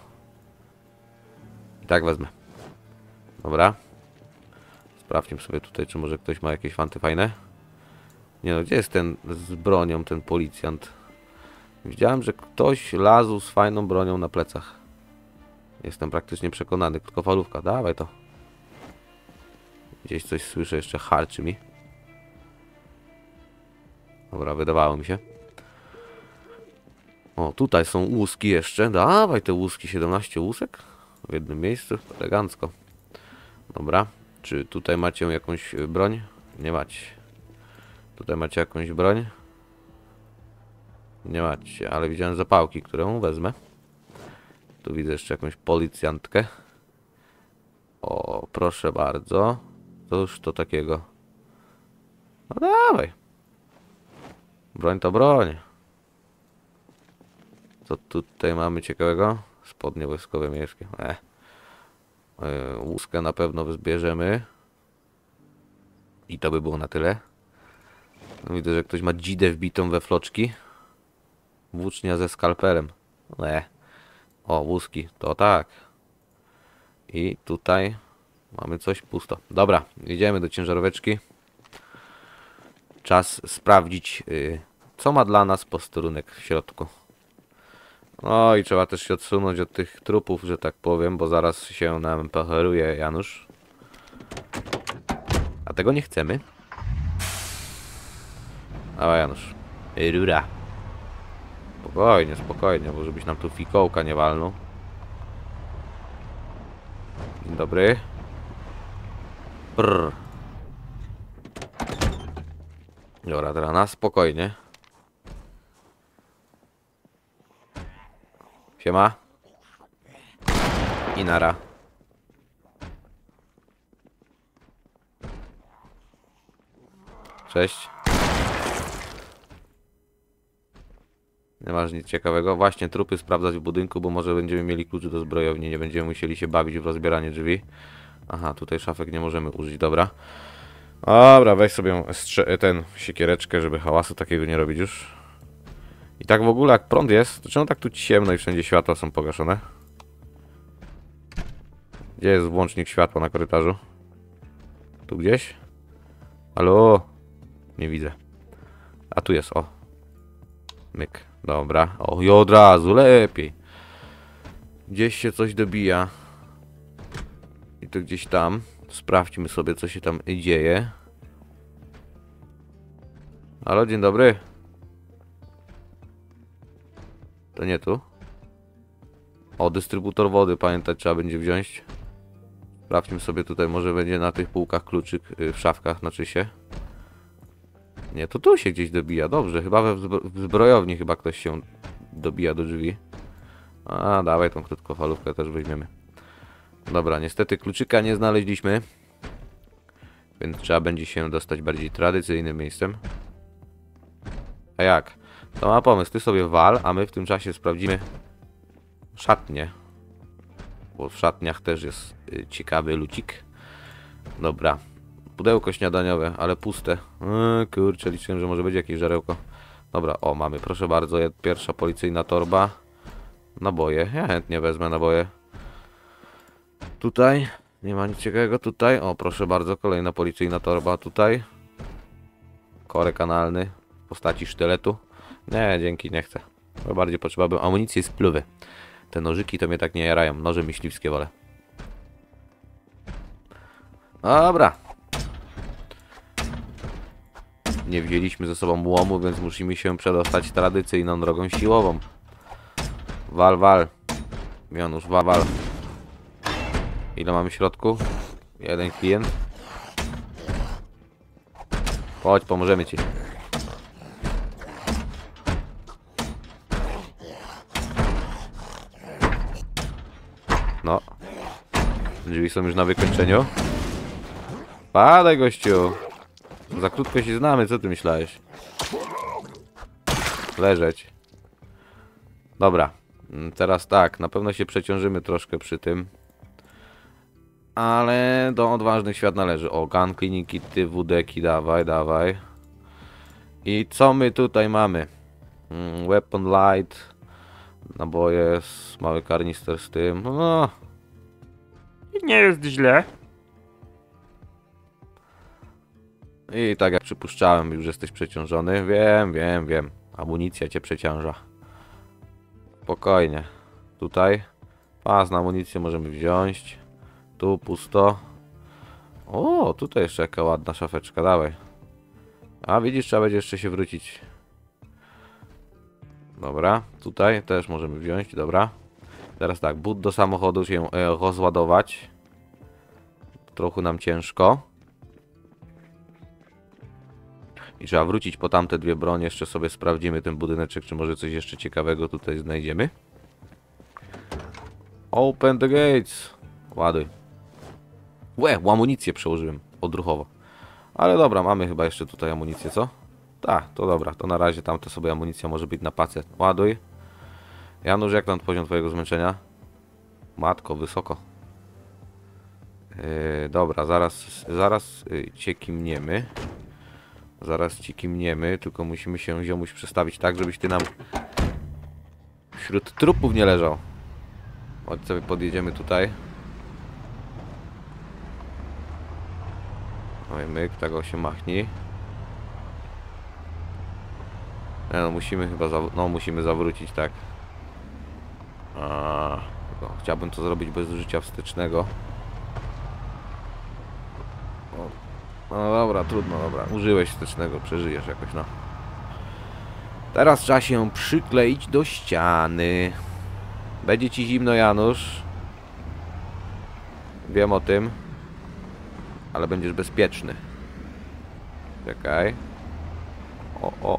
Speaker 1: I tak wezmę. Dobra. Sprawdźmy sobie tutaj, czy może ktoś ma jakieś fanty fajne. Nie no, gdzie jest ten z bronią, ten policjant? Widziałem, że ktoś lazł z fajną bronią na plecach. Jestem praktycznie przekonany. Krótkofalówka, dawaj to. Gdzieś coś słyszę, jeszcze harczy mi. Dobra, wydawało mi się. O, tutaj są łuski jeszcze. Dawaj te łuski, siedemnaście łusek w jednym miejscu, elegancko. Dobra, czy tutaj macie jakąś broń? Nie macie. Tutaj macie jakąś broń? Nie macie, ale widziałem zapałki, którą wezmę. Tu widzę jeszcze jakąś policjantkę. O, proszę bardzo. Cóż to takiego? No dawaj. Broń to broń. Co tutaj mamy ciekawego? Spodnie wojskowe miejskie. E. E, łuskę na pewno zbierzemy. I to by było na tyle. No, widzę, że ktoś ma dzidę wbitą we floczki. Włócznia ze skalperem. E. O, łuski. To tak. I tutaj mamy coś pusto. Dobra, idziemy do ciężaróweczki. Czas sprawdzić, yy, co ma dla nas posterunek w środku. No i trzeba też się odsunąć od tych trupów, że tak powiem, bo zaraz się nam pocheruje Janusz. A tego nie chcemy. Dawaj, Janusz. Rura. Spokojnie, spokojnie, bo żebyś nam tu fikołka nie walnął. Dzień dobry. Brr. Dobra, teraz na spokojnie. Siema. I nara. Cześć. Nie masz nic ciekawego. Właśnie trupy sprawdzać w budynku, bo może będziemy mieli klucz do zbrojowni. Nie będziemy musieli się bawić w rozbieranie drzwi. Aha, tutaj szafek nie możemy użyć, dobra. Dobra, weź sobie ten siekiereczkę, żeby hałasu takiego nie robić już. I tak w ogóle jak prąd jest, to czemu tak tu ciemno i wszędzie światła są pogaszone? Gdzie jest włącznik światła na korytarzu? Tu gdzieś? Halo? Nie widzę. A tu jest, o. Myk, dobra. O, i od razu, lepiej. Gdzieś się coś dobija. I to gdzieś tam. Sprawdźmy sobie, co się tam dzieje. Halo, dzień dobry. To nie tu. O, dystrybutor wody, pamiętać trzeba będzie wziąć. Sprawdźmy sobie tutaj, może będzie na tych półkach kluczyk, yy, w szafkach, znaczy się. Nie, to tu się gdzieś dobija, dobrze, chyba we wzbro w zbrojowni chyba ktoś się dobija do drzwi. A, dawaj tą krótkofalówkę też weźmiemy. Dobra, niestety kluczyka nie znaleźliśmy. Więc trzeba będzie się dostać bardziej tradycyjnym miejscem. A jak? To ma pomysł, ty sobie wal, a my w tym czasie sprawdzimy szatnię. Bo w szatniach też jest y, ciekawy lucik. Dobra. Pudełko śniadaniowe, ale puste. Yy, kurczę, liczyłem, że może będzie jakieś żarełko. Dobra, o, mamy, proszę bardzo, pierwsza policyjna torba. Naboje, ja chętnie wezmę naboje. Tutaj, nie ma nic ciekawego tutaj. O, proszę bardzo, kolejna policyjna torba tutaj. Korek analny w postaci sztyletu. Nie, dzięki, nie chcę. Bo bardziej potrzebowałbym amunicji i spluwy. Te nożyki to mnie tak nie jarają. Noże myśliwskie wolę. Dobra. Nie wzięliśmy ze sobą łomu, więc musimy się przedostać tradycyjną drogą siłową. Wal, wal. Janusz, wal, wal. Ile mamy w środku? Jeden klient. Chodź, pomożemy ci. No. Drzwi są już na wykończeniu. Padaj, gościu. Za krótko się znamy, co ty myślałeś? Leżeć. Dobra. Teraz tak, na pewno się przeciążymy troszkę przy tym. Ale do odważnych świat należy. O, gun cleaning kity, wódeki, dawaj, dawaj. I co my tutaj mamy? Mm, weapon light. Naboje, mały karnister z tym. No. Nie jest źle. I tak jak przypuszczałem, już jesteś przeciążony. Wiem, wiem, wiem. Amunicja cię przeciąża. Spokojnie. Tutaj. Pas na amunicję możemy wziąć. Tu pusto. O, tutaj jeszcze jaka ładna szafeczka, dawaj. A widzisz, trzeba będzie jeszcze się wrócić. Dobra, tutaj też możemy wziąć, dobra. Teraz tak, but do samochodu się e, rozładować. Trochę nam ciężko. I trzeba wrócić po tamte dwie bronie. Jeszcze sobie sprawdzimy ten budyneczek, czy może coś jeszcze ciekawego tutaj znajdziemy. Open the gates. Ładuj. Łe, amunicję przełożyłem odruchowo. Ale dobra, mamy chyba jeszcze tutaj amunicję, co? Tak, to dobra, to na razie tamta sobie amunicja może być na pacę. Ładuj. Janusz, jak tam poziom twojego zmęczenia? Matko, wysoko. Yy, dobra, zaraz, zaraz yy, cię kimniemy. Zaraz ci kimniemy, tylko musimy się, ziomuś, przestawić tak, żebyś ty nam wśród trupów nie leżał. Chodź sobie podjedziemy tutaj. No i myk, tego się machnij. Nie, no musimy chyba, no musimy zawrócić, tak. A, no, chciałbym to zrobić bez użycia wstecznego. No, no dobra, trudno, dobra. Użyłeś wstecznego, przeżyjesz jakoś, no. Teraz trzeba się przykleić do ściany. Będzie ci zimno, Janusz. Wiem o tym. Ale będziesz bezpieczny. Czekaj. O, o.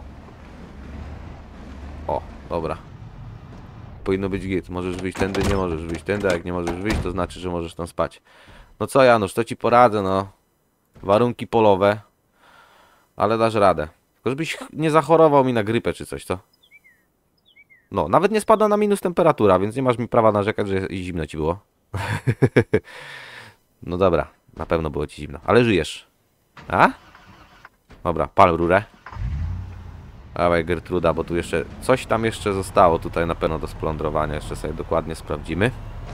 Speaker 1: O, dobra. Powinno być git. Możesz wyjść tędy, nie możesz wyjść tędy. A jak nie możesz wyjść, to znaczy, że możesz tam spać. No co, Janusz, to ci poradzę, no. Warunki polowe. Ale dasz radę. Tylko żebyś nie zachorował mi na grypę czy coś, co? No, nawet nie spada na minus temperatura, więc nie masz mi prawa narzekać, że zimno ci było. No dobra, na pewno było ci zimno. Ale żyjesz. A? Dobra, pal rurę. Dawaj, Gertruda, bo tu jeszcze coś tam jeszcze zostało tutaj na pewno do splądrowania. Jeszcze sobie dokładnie sprawdzimy.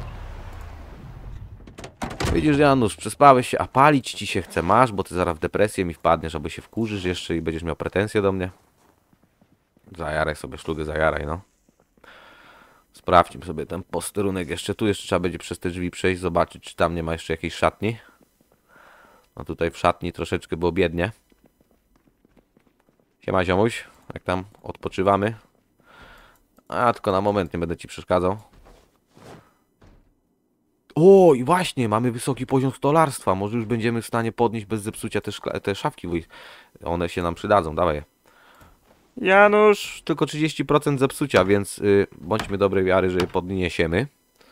Speaker 1: Widzisz, Janusz, przespałeś się, a palić ci się chce. Masz, bo ty zaraz w depresję mi wpadniesz, albo się wkurzysz jeszcze i będziesz miał pretensje do mnie. Zajaraj sobie szlugę, zajaraj, no. Sprawdźmy sobie ten posterunek. Jeszcze tu jeszcze trzeba będzie przez te drzwi przejść, zobaczyć, czy tam nie ma jeszcze jakiejś szatni. No tutaj w szatni troszeczkę było biednie. Siema, ziomuś. Jak tam odpoczywamy? A, tylko na moment, nie będę ci przeszkadzał. O, i właśnie, mamy wysoki poziom stolarstwa. Może już będziemy w stanie podnieść bez zepsucia te, szkla te szafki. One się nam przydadzą, dawaj je. Janusz, tylko trzydzieści procent zepsucia, więc yy, bądźmy dobrej wiary, że je podniesiemy.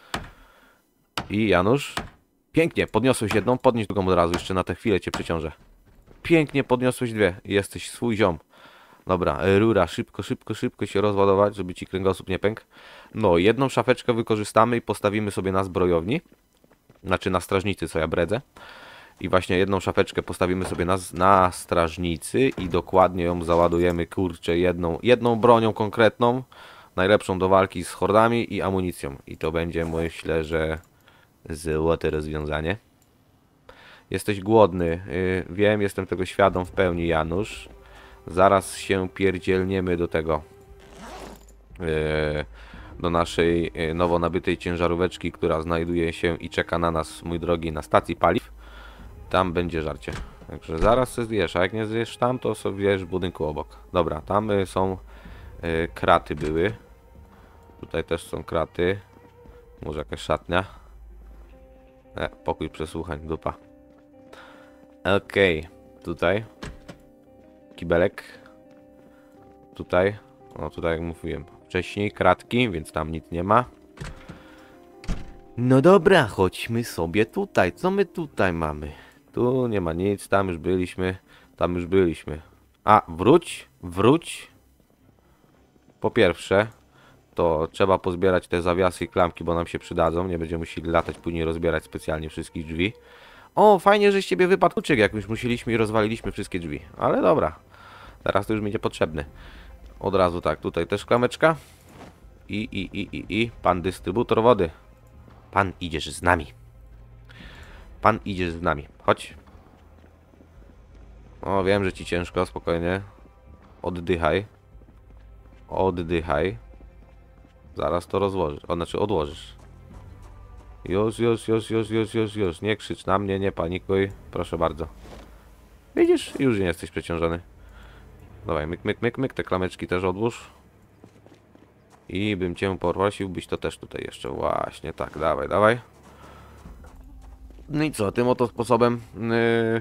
Speaker 1: I Janusz, pięknie, podniosłeś jedną, podnieś drugą od razu, jeszcze na tę chwilę cię przyciążę. Pięknie, podniosłeś dwie, jesteś swój ziom. Dobra, rura, szybko, szybko, szybko się rozładować, żeby ci kręgosłup nie pękł. No, jedną szafeczkę wykorzystamy i postawimy sobie na zbrojowni. Znaczy na strażnicy, co ja bredzę. I właśnie jedną szafeczkę postawimy sobie na, na strażnicy i dokładnie ją załadujemy, kurczę, jedną, jedną bronią konkretną. Najlepszą do walki z hordami i amunicją. I to będzie, myślę, że złote rozwiązanie. Jesteś głodny. Yy, wiem, jestem tego świadom w pełni, Janusz. Zaraz się pierdzielniemy do tego. Yy, do naszej yy, nowo nabytej ciężaróweczki, która znajduje się i czeka na nas, mój drogi, na stacji paliw. Tam będzie żarcie. Także zaraz sobie zjesz, a jak nie zjesz tam, to sobie zjesz w budynku obok. Dobra, tam yy, są yy, kraty były. Tutaj też są kraty. Może jakaś szatnia. E, pokój przesłuchań, dupa. Okej, okay. Tutaj kibelek. Tutaj, no tutaj jak mówiłem wcześniej, kratki, więc tam nic nie ma. No dobra, chodźmy sobie tutaj. Co my tutaj mamy? Tu nie ma nic, tam już byliśmy. Tam już byliśmy. A, wróć, wróć. Po pierwsze, to trzeba pozbierać te zawiasy i klamki, bo nam się przydadzą. Nie będziemy musieli latać, później rozbierać specjalnie wszystkich drzwi. O, fajnie, że z ciebie wypadł kluczyk, jak już musieliśmy i rozwaliliśmy wszystkie drzwi. Ale dobra, teraz to już mi niepotrzebny. Od razu tak, tutaj też klameczka. I, i, i, i, i, pan dystrybutor wody. Pan idziesz z nami. Pan idziesz z nami, chodź. O, wiem, że ci ciężko, spokojnie. Oddychaj. Oddychaj. Zaraz to rozłożysz, o, znaczy odłożysz. Już, już, już, już, już, już, już. Nie krzycz na mnie, nie panikuj. Proszę bardzo. Widzisz? Już nie jesteś przeciążony. Dawaj, myk, myk, myk, myk. Te klameczki też odłóż. I bym cię poprosił, byś to też tutaj jeszcze. Właśnie, tak, dawaj, dawaj. No i co, tym oto sposobem yy,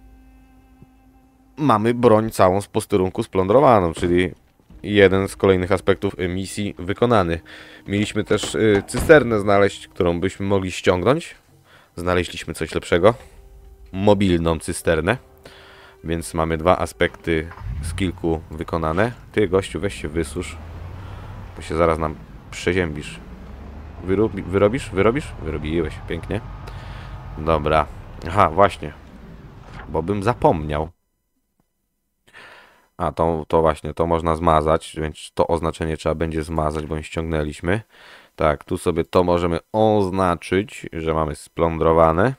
Speaker 1: mamy broń całą z posterunku splądrowaną, czyli jeden z kolejnych aspektów misji wykonany. Mieliśmy też y, cysternę znaleźć, którą byśmy mogli ściągnąć. Znaleźliśmy coś lepszego. Mobilną cysternę. Więc mamy dwa aspekty z kilku wykonane. Ty, gościu, weź się wysusz, bo się zaraz nam przeziębisz. Wyrobi, wyrobisz? Wyrobisz? Wyrobiłeś. Pięknie. Dobra. Aha, właśnie. Bo bym zapomniał. A, to, to właśnie, to można zmazać, więc to oznaczenie trzeba będzie zmazać, bo ściągnęliśmy. Tak, tu sobie to możemy oznaczyć, że mamy splądrowane.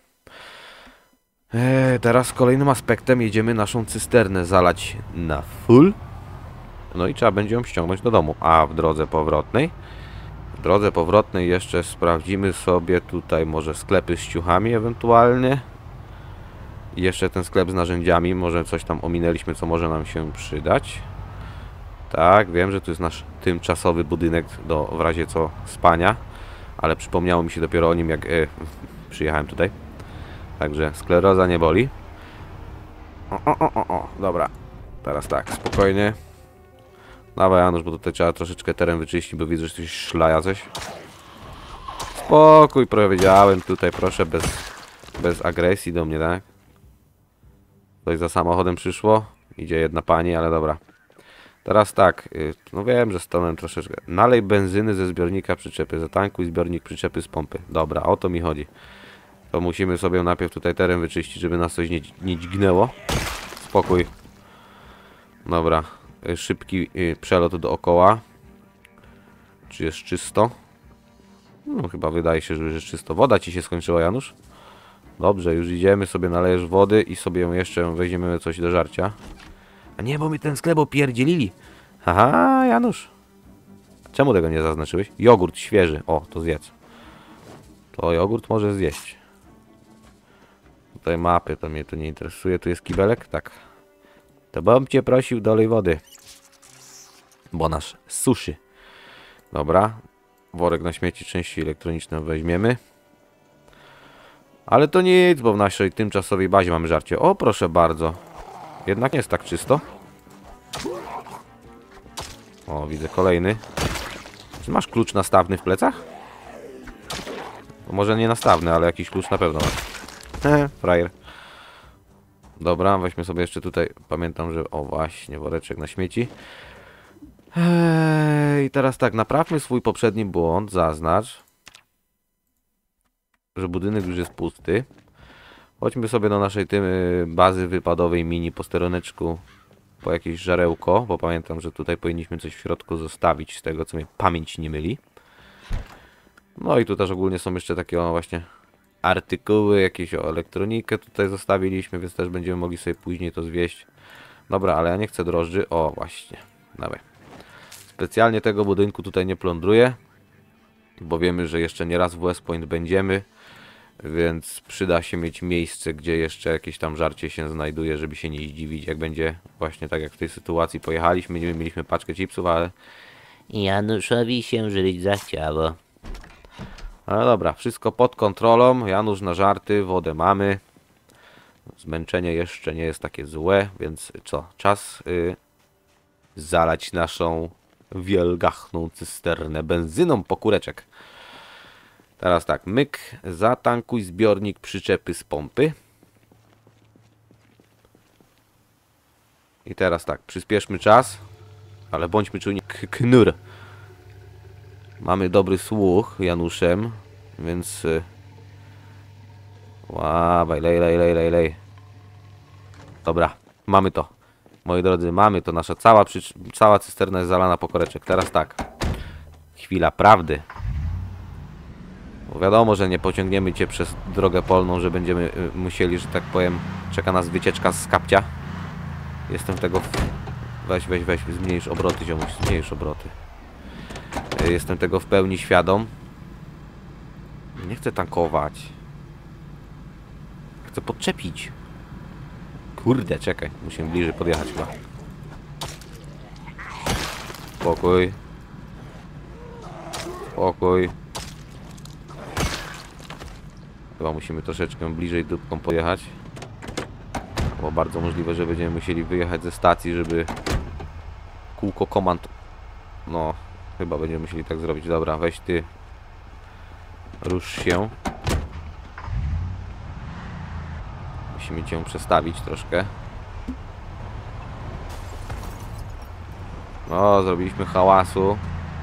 Speaker 1: Eee, teraz kolejnym aspektem jedziemy naszą cysternę zalać na full. No i trzeba będzie ją ściągnąć do domu. A w drodze powrotnej? W drodze powrotnej jeszcze sprawdzimy sobie tutaj może sklepy z ciuchami ewentualnie. I jeszcze ten sklep z narzędziami, może coś tam ominęliśmy, co może nam się przydać. Tak, wiem, że to jest nasz tymczasowy budynek do w razie co spania, ale przypomniało mi się dopiero o nim, jak e, przyjechałem tutaj. Także skleroza nie boli. O, o, o, o, o, dobra. Teraz tak, spokojnie. Dawaj, Janusz, bo tutaj trzeba troszeczkę teren wyczyścić, bo widzę, że coś szlaja coś. Spokój, powiedziałem tutaj, proszę, bez, bez agresji do mnie, tak? Ktoś za samochodem przyszło. Idzie jedna pani, ale dobra. Teraz tak, no wiem, że stanąłem troszeczkę. Nalej benzyny ze zbiornika przyczepy. Zatankuj zbiornik przyczepy z pompy. Dobra, o to mi chodzi. To musimy sobie najpierw tutaj teren wyczyścić, żeby nas coś nie, nie dźgnęło. Spokój. Dobra. Szybki przelot dookoła. Czy jest czysto? No chyba wydaje się, że już jest czysto. Woda ci się skończyła, Janusz? Dobrze, już idziemy, sobie nalejesz wody i sobie jeszcze weźmiemy coś do żarcia. A nie, bo mi ten sklep opierdzielili. Haha, Janusz. Czemu tego nie zaznaczyłeś? Jogurt świeży. O, to zjedz. To jogurt może zjeść. Tutaj mapy, to mnie tu nie interesuje. Tu jest kibelek? Tak. To bym cię prosił, dolej wody. Bo nasz suszy. Dobra. Worek na śmieci, części elektroniczne weźmiemy. Ale to nic, bo w naszej tymczasowej bazie mamy żarcie. O, proszę bardzo. Jednak nie jest tak czysto. O, widzę kolejny. Czy masz klucz nastawny w plecach? No, może nie nastawny, ale jakiś klucz na pewno masz. Hehe, frajer. Dobra, weźmy sobie jeszcze tutaj. Pamiętam, że... O, właśnie, woreczek na śmieci. I teraz tak, naprawmy swój poprzedni błąd. Zaznacz, że budynek już jest pusty. Chodźmy sobie do naszej tym bazy wypadowej mini po steroneczku po jakieś żarełko, bo pamiętam, że tutaj powinniśmy coś w środku zostawić, z tego co mnie pamięć nie myli. No i tu też ogólnie są jeszcze takie o, właśnie artykuły, jakieś o elektronikę tutaj zostawiliśmy, więc też będziemy mogli sobie później to zwieść. Dobra, ale ja nie chcę drożdży. O, właśnie. Dawaj. Specjalnie tego budynku tutaj nie plądruję, bo wiemy, że jeszcze nie raz w West Point będziemy, więc przyda się mieć miejsce, gdzie jeszcze jakieś tam żarcie się znajduje, żeby się nie zdziwić, jak będzie właśnie tak jak w tej sytuacji. Pojechaliśmy, nie mieliśmy paczkę chipsów, ale...
Speaker 2: Januszowi się żyć zachciało.
Speaker 1: Ale dobra, wszystko pod kontrolą. Janusz na żarty, wodę mamy. Zmęczenie jeszcze nie jest takie złe, więc co? Czas y, zalać naszą wielgachną cysternę benzyną po kureczek. Teraz tak, myk, zatankuj zbiornik przyczepy z pompy. I teraz tak, przyspieszmy czas, ale bądźmy czujni. Knur. Mamy dobry słuch Januszem, więc... Łabaj, lej, lej, lej, lej, lej. Dobra, mamy to. Moi drodzy, mamy to. Nasza cała, cała cysterna jest zalana po koreczek. Teraz tak. Chwila prawdy. Bo wiadomo, że nie pociągniemy cię przez drogę polną, że będziemy y, musieli, że tak powiem, czeka nas wycieczka z kapcia. Jestem tego... W... Weź, weź, weź, zmniejsz obroty, ziomuś, zmniejsz obroty. Y, jestem tego w pełni świadom. Nie chcę tankować. Chcę podczepić. Kurde, czekaj, musimy bliżej podjechać chyba. Spokój. Spokój. Chyba musimy troszeczkę bliżej dupką pojechać. Bo bardzo możliwe, że będziemy musieli wyjechać ze stacji, żeby kółko komand... No, chyba będziemy musieli tak zrobić. Dobra, weź ty. Rusz się. Musimy cię przestawić troszkę. O, zrobiliśmy hałasu.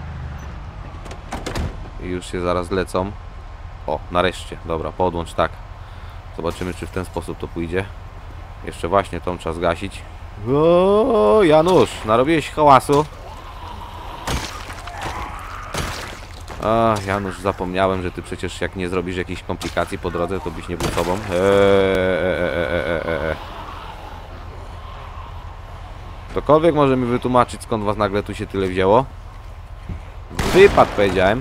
Speaker 1: I już się zaraz lecą. O, nareszcie. Dobra, podłącz tak. Zobaczymy, czy w ten sposób to pójdzie. Jeszcze właśnie tą trzeba zgasić. O, Janusz, narobiłeś hałasu. A, Janusz, zapomniałem, że ty przecież jak nie zrobisz jakichś komplikacji po drodze, to byś nie był sobą. Eee, e, e, e, e. Ktokolwiek może mi wytłumaczyć, skąd was nagle tu się tyle wzięło? Wypad, powiedziałem.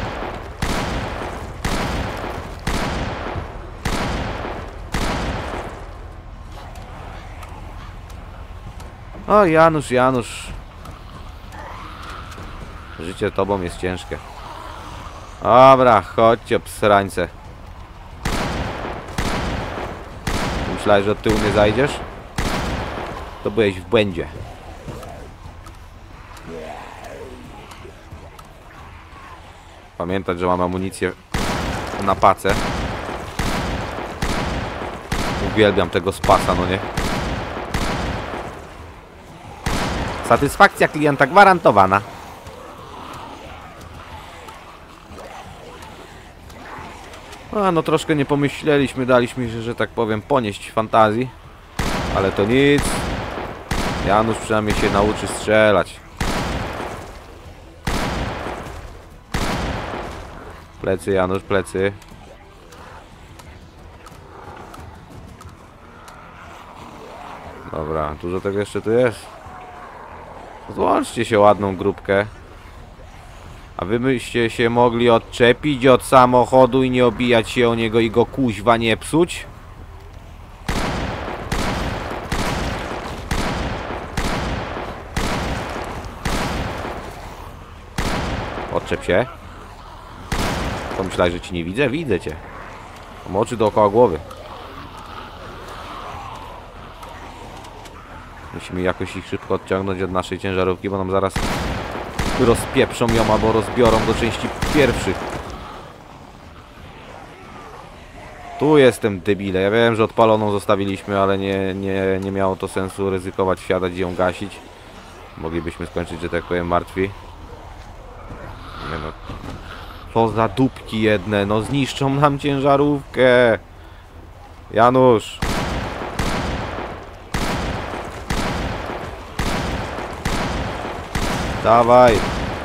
Speaker 1: O, Janusz, Janusz. Życie tobą jest ciężkie. Dobra, chodźcie, psrańce. Myślałeś, że od tyłu nie zajdziesz? To byłeś w błędzie. Pamiętać, że mam amunicję na pacę. Uwielbiam tego spasa, no nie? Satysfakcja klienta gwarantowana. A no troszkę nie pomyśleliśmy, daliśmy się, że tak powiem, ponieść fantazji. Ale to nic. Janusz przynajmniej się nauczy strzelać. Plecy, Janusz, plecy. Dobra, dużo tego jeszcze tu jest. Złączcie się ładną grupkę. A wy byście się mogli odczepić od samochodu i nie obijać się o niego i go kuźwa nie psuć? Odczep się. Pomyślałeś, że ci nie widzę? Widzę cię.
Speaker 3: Mam oczy dookoła głowy. Musimy jakoś ich szybko odciągnąć od naszej ciężarówki, bo nam zaraz rozpieprzą ją albo rozbiorą do części pierwszych. Tu jestem, debile. Ja wiem, że odpaloną zostawiliśmy, ale nie, nie, nie miało to sensu ryzykować, wsiadać i ją gasić. Moglibyśmy skończyć, że tak powiem, martwi. Nie no. Co za dupki jedne, no zniszczą nam ciężarówkę. Janusz. Dawaj.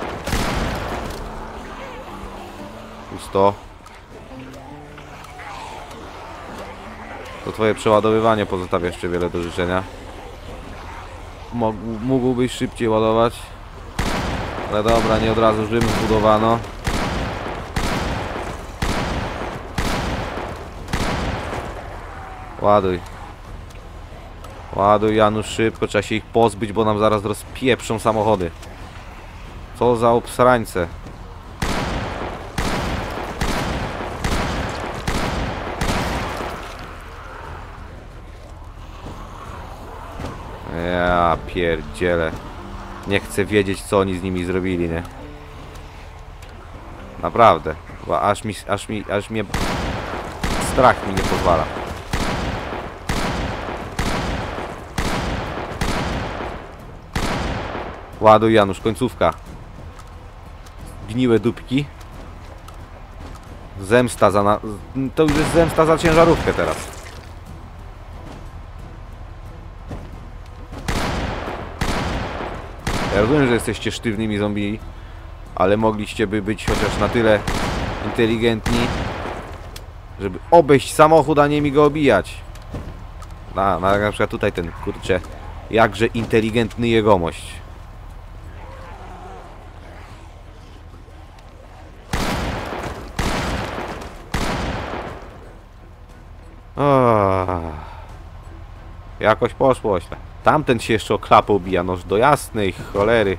Speaker 3: Pusto. To twoje przeładowywanie pozostawia jeszcze wiele do życzenia. Mógł, mógłbyś szybciej ładować. Ale dobra, nie od razu Rzym zbudowano. Ładuj. Ładuj, Janusz, szybko. Trzeba się ich pozbyć, bo nam zaraz rozpieprzą samochody. Co za obsrańce. Ja pierdzielę. Nie chcę wiedzieć, co oni z nimi zrobili, nie? Naprawdę. Bo aż mi, aż mi, aż mnie strach mi nie pozwala. Ładuj, Janusz, końcówka. Gniłe dupki. Zemsta za na... To już jest zemsta za ciężarówkę teraz. Ja rozumiem, że jesteście sztywnymi zombie, ale mogliście by być chociaż na tyle inteligentni, żeby obejść samochód, a nie mi go obijać. Na, na, na przykład tutaj ten, kurczę, jakże inteligentny jegomość. Oh. Jakoś poszło źle. Tamten się jeszcze o klapę obija, noż do jasnej cholery.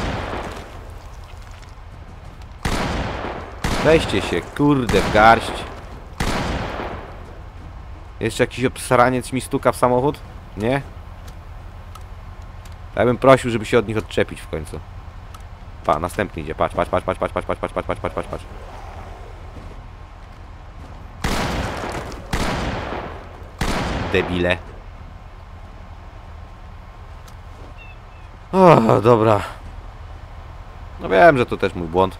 Speaker 3: Weźcie się, kurde, w garść. Jeszcze jakiś obsraniec mi stuka w samochód? Nie? Ja bym prosił, żeby się od nich odczepić w końcu. Pa, następny idzie, patrz, patrz, patrz, patrz, patrz, patrz, patrz, patrz, patrz, patrz, patrz, patrz. Debile. O, dobra. No wiem, że to też mój błąd.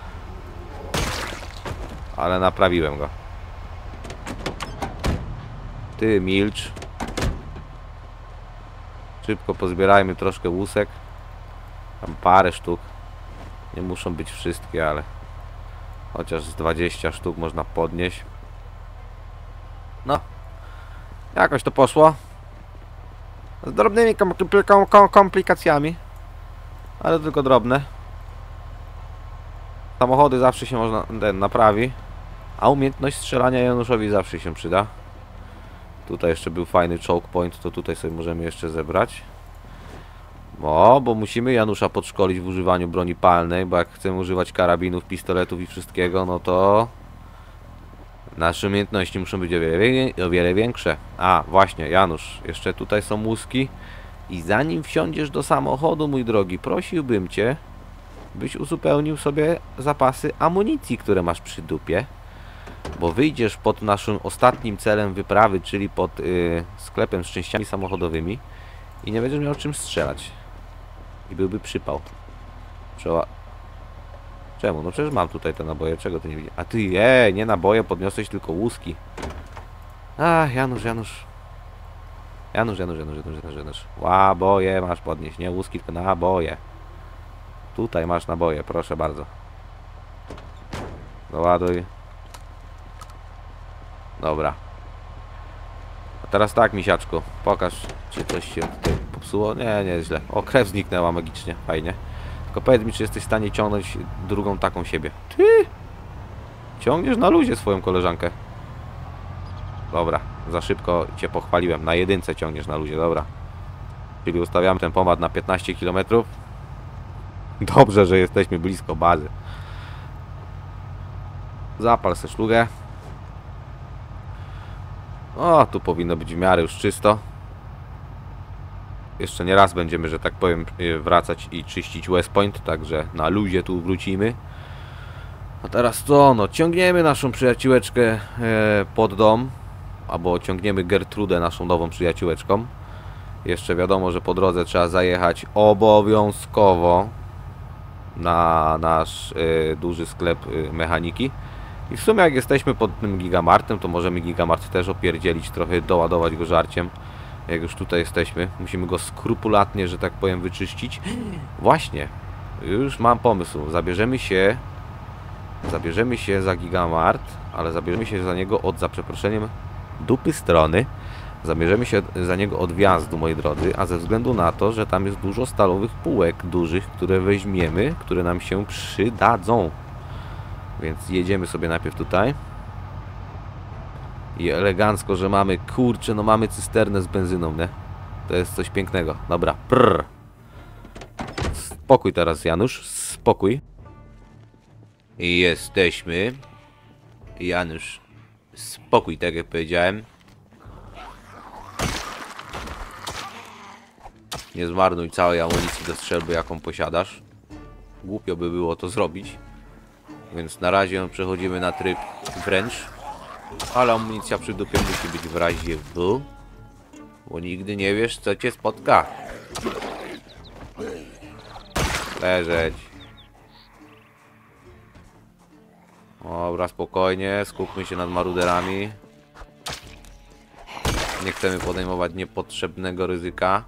Speaker 3: Ale naprawiłem go. Ty milcz. Szybko pozbierajmy troszkę łusek. Tam parę sztuk. Nie muszą być wszystkie, ale chociaż z dwadzieścia sztuk można podnieść. No. Jakoś to poszło. Z drobnymi kompl kom komplikacjami. Ale tylko drobne. Samochody zawsze się można ten naprawi. A umiejętność strzelania Januszowi zawsze się przyda. Tutaj jeszcze był fajny choke point, to tutaj sobie możemy jeszcze zebrać. No, bo musimy Janusza podszkolić w używaniu broni palnej, bo jak chcemy używać karabinów, pistoletów i wszystkiego, no to nasze umiejętności muszą być o wiele, o wiele większe. A, właśnie, Janusz, jeszcze tutaj są łuski. I zanim wsiądziesz do samochodu, mój drogi, prosiłbym Cię, byś uzupełnił sobie zapasy amunicji, które masz przy dupie. Bo wyjdziesz pod naszym ostatnim celem wyprawy, czyli pod yy, sklepem z częściami samochodowymi i nie będziesz miał czym strzelać. I byłby przypał. Trzeba... Czemu? No przecież mam tutaj te naboje, czego ty nie widzisz? A ty, je, nie naboje, podniosłeś tylko łuski. Ach, Janusz, Janusz. Janusz, Janusz, Janusz, Janusz, Janusz, Janusz. Naboje masz podnieść, nie łuski, tylko naboje. Tutaj masz naboje, proszę bardzo. Doładuj. Dobra. A teraz tak, misiaczku. Pokaż, czy coś się tutaj popsuło. Nie, nie, źle. O, krew zniknęła magicznie. Fajnie. Tylko powiedz mi, czy jesteś w stanie ciągnąć drugą taką siebie. Ty! Ciągniesz na luzie swoją koleżankę. Dobra. Za szybko Cię pochwaliłem. Na jedynce ciągniesz na luzie, dobra. Czyli ustawiamy tempomat na piętnaście kilometrów. Dobrze, że jesteśmy blisko bazy. Zapal se szlugę. O, tu powinno być w miarę już czysto. Jeszcze nie raz będziemy, że tak powiem, wracać i czyścić West Point, także na luzie tu wrócimy. A teraz co? No, ciągniemy naszą przyjaciółeczkę e, pod dom, albo ciągniemy Gertrudę, naszą nową przyjaciółeczką. Jeszcze wiadomo, że po drodze trzeba zajechać obowiązkowo na nasz e, duży sklep e, mechaniki. I w sumie jak jesteśmy pod tym Gigamartem, to możemy Gigamart też opierdzielić, trochę doładować go żarciem. Jak już tutaj jesteśmy, musimy go skrupulatnie, że tak powiem, wyczyścić. Właśnie, już mam pomysł. Zabierzemy się Zabierzemy się za Gigamart, ale zabierzemy się za niego od, za przeproszeniem, dupy strony. Zabierzemy się za niego od wjazdu, moi drodzy, a ze względu na to, że tam jest dużo stalowych półek dużych, które weźmiemy, które nam się przydadzą. Więc jedziemy sobie najpierw tutaj. I elegancko, że mamy, kurczę, no mamy cysternę z benzyną, nie? To jest coś pięknego. Dobra, prrr. Spokój teraz, Janusz, spokój. I jesteśmy. Janusz, spokój, tak jak powiedziałem. Nie zmarnuj całej amunicji do strzelby, jaką posiadasz. Głupio by było to zrobić. Więc na razie przechodzimy na tryb wręcz. Ale amunicja przy dupie musi być w razie W. Bo nigdy nie wiesz, co cię spotka. Leżeć. Dobra, spokojnie. Skupmy się nad maruderami. Nie chcemy podejmować niepotrzebnego ryzyka.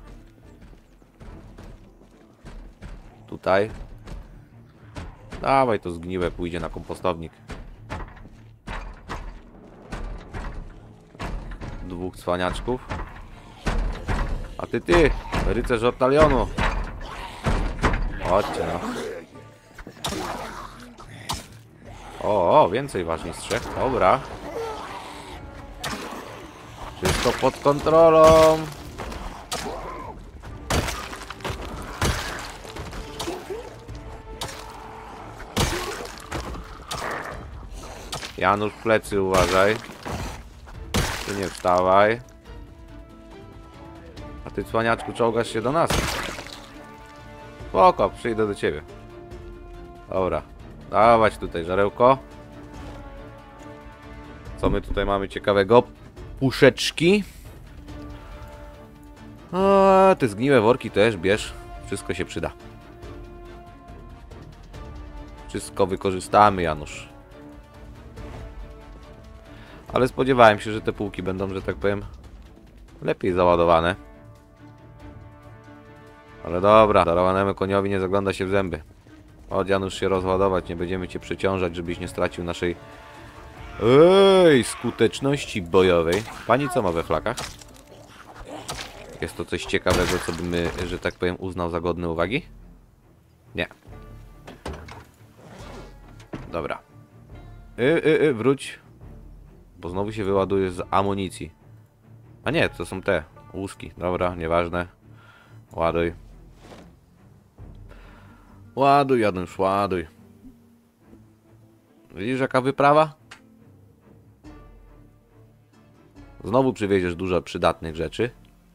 Speaker 3: Tutaj. Dawaj, to zgniłe pójdzie na kompostownik. Dwóch cwaniaczków. A ty, ty, rycerz od talionu. Chodźcie no. O, o, więcej ważni z trzech. Dobra. Wszystko pod kontrolą. Janusz, plecy uważaj. Ty nie wstawaj. A ty, cwaniaczku, czołgasz się do nas. Spoko, przyjdę do ciebie. Dobra. Dawać tutaj żarełko. Co my tutaj mamy ciekawego? Puszeczki. A, te zgniłe worki też bierz. Wszystko się przyda. Wszystko wykorzystamy, Janusz. Ale spodziewałem się, że te półki będą, że tak powiem, lepiej załadowane. Ale dobra, darowanemu koniowi nie zagląda się w zęby. Chodź, Janusz, się rozładować, nie będziemy cię przeciążać, żebyś nie stracił naszej Ej, skuteczności bojowej. Pani co ma we flakach? Jest to coś ciekawego, co bym, że tak powiem, uznał za godne uwagi? Nie. Dobra. Y, y, y, wróć. Bo znowu się wyładuje z amunicji. A nie, to są te łuski. Dobra, nieważne. Ładuj. Ładuj, Janusz, ładuj. Widzisz, jaka wyprawa? Znowu przywieziesz dużo przydatnych rzeczy.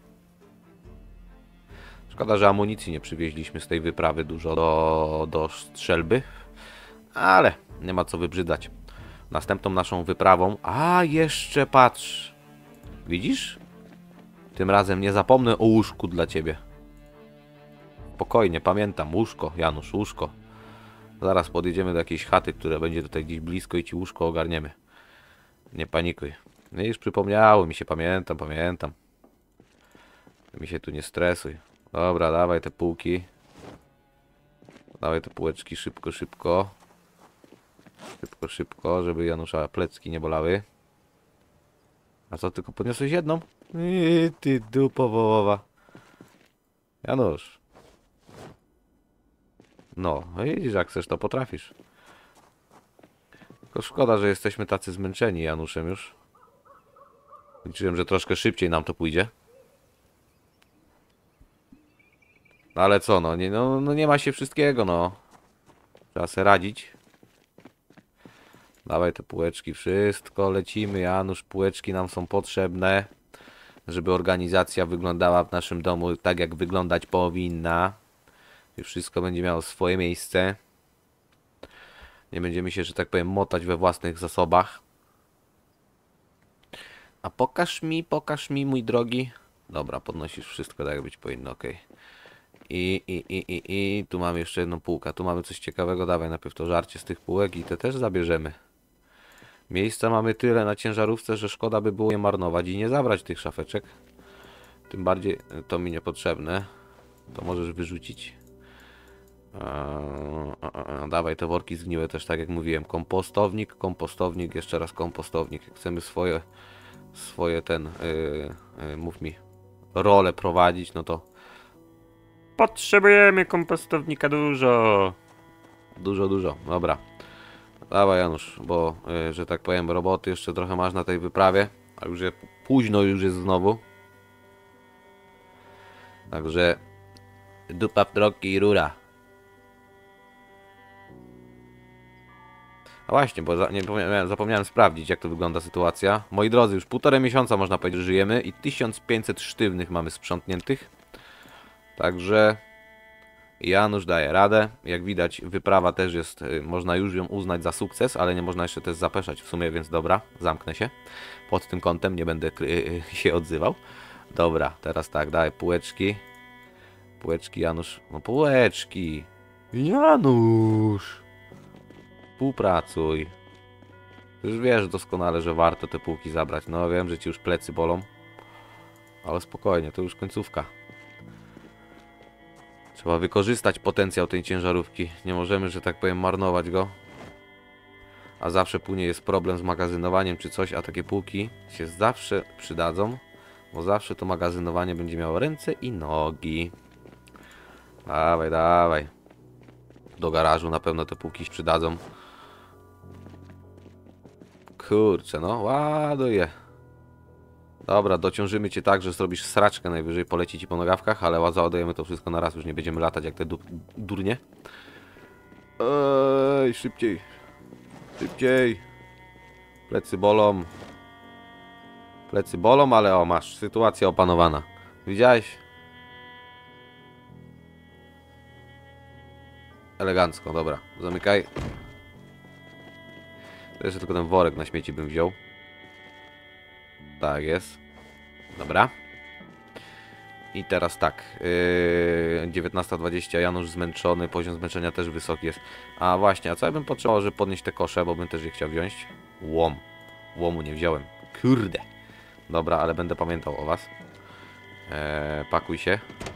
Speaker 3: Szkoda, że amunicji nie przywieźliśmy z tej wyprawy dużo do, do strzelby. Ale nie ma co wybrzydzać. Następną naszą wyprawą... A, jeszcze patrz. Widzisz? Tym razem nie zapomnę o łóżku dla ciebie. Spokojnie, pamiętam. Łóżko, Janusz, łóżko. Zaraz podjedziemy do jakiejś chaty, która będzie tutaj gdzieś blisko i ci łóżko ogarniemy. Nie panikuj. Nie, już przypomniało mi się, pamiętam, pamiętam. Mi się tu nie stresuj. Dobra, dawaj te półki. Dawaj te półeczki szybko, szybko. Szybko, szybko, żeby Janusza plecki nie bolały. A co, tylko podniosłeś jedną? Ii, ty dupo wołowa. Janusz. No, widzisz, jak chcesz, to potrafisz. Tylko szkoda, że jesteśmy tacy zmęczeni Januszem już. Liczyłem, że troszkę szybciej nam to pójdzie. No ale co, no nie, no, no nie ma się wszystkiego, no. Trzeba se radzić. Dawaj te półeczki, wszystko, lecimy, Janusz, półeczki nam są potrzebne, żeby organizacja wyglądała w naszym domu tak, jak wyglądać powinna. I wszystko będzie miało swoje miejsce. Nie będziemy się, że tak powiem, motać we własnych zasobach. A pokaż mi, pokaż mi, mój drogi. Dobra, podnosisz wszystko tak, jak być powinno, ok. I, i, i, i, i tu mamy jeszcze jedną półkę. Tu mamy coś ciekawego, dawaj najpierw to żarcie z tych półek i te też zabierzemy. Miejsca mamy tyle na ciężarówce, że szkoda by było je marnować i nie zabrać tych szafeczek. Tym bardziej to mi niepotrzebne. To możesz wyrzucić. Eee, e, e, dawaj te worki zgniłe też, tak jak mówiłem. Kompostownik, kompostownik, jeszcze raz kompostownik. Jak chcemy swoje, swoje ten, yy, yy, mów mi, role prowadzić, no to potrzebujemy kompostownika dużo. Dużo, dużo, dobra. Dawaj Janusz, bo, yy, że tak powiem, roboty jeszcze trochę masz na tej wyprawie. A już jest późno, już jest znowu. Także dupa w drogi i rura. A właśnie, bo za, nie, zapomniałem, zapomniałem sprawdzić, jak to wygląda sytuacja. Moi drodzy, już półtorej miesiąca można powiedzieć, że żyjemy i tysiąc pięćset sztywnych mamy sprzątniętych. Także Janusz daje radę. Jak widać, wyprawa też jest, y, można już ją uznać za sukces, ale nie można jeszcze też zapeszać w sumie, więc dobra, zamknę się. Pod tym kątem nie będę y, y, się odzywał. Dobra, teraz tak, daj półeczki. Półeczki, Janusz. No półeczki. Janusz. Współpracuj. Już wiesz doskonale, że warto te półki zabrać. No wiem, że ci już plecy bolą. Ale spokojnie, to już końcówka. Trzeba wykorzystać potencjał tej ciężarówki. Nie możemy, że tak powiem, marnować go. A zawsze później jest problem z magazynowaniem czy coś, a takie półki się zawsze przydadzą. Bo zawsze to magazynowanie będzie miało ręce i nogi. Dawaj, dawaj. Do garażu na pewno te półki się przydadzą. Kurczę, no, ładuję. Dobra, dociążymy cię tak, że zrobisz sraczkę, najwyżej poleci ci po nogawkach, ale załadujemy to wszystko na raz, już nie będziemy latać jak te du durnie. Ej, szybciej. Szybciej. Plecy bolą. Plecy bolą, ale o, masz, sytuacja opanowana. Widziałeś? Elegancko, dobra, zamykaj. Jeszcze tylko ten worek na śmieci bym wziął. Tak jest. Dobra. I teraz tak. Yy, dziewiętnasta dwadzieścia, Janusz zmęczony, poziom zmęczenia też wysoki jest. A właśnie, a co ja bym potrzebował, żeby podnieść te kosze, bo bym też je chciał wziąć? Łom. Łomu nie wziąłem. Kurde. Dobra, ale będę pamiętał o was. Eee, pakuj się.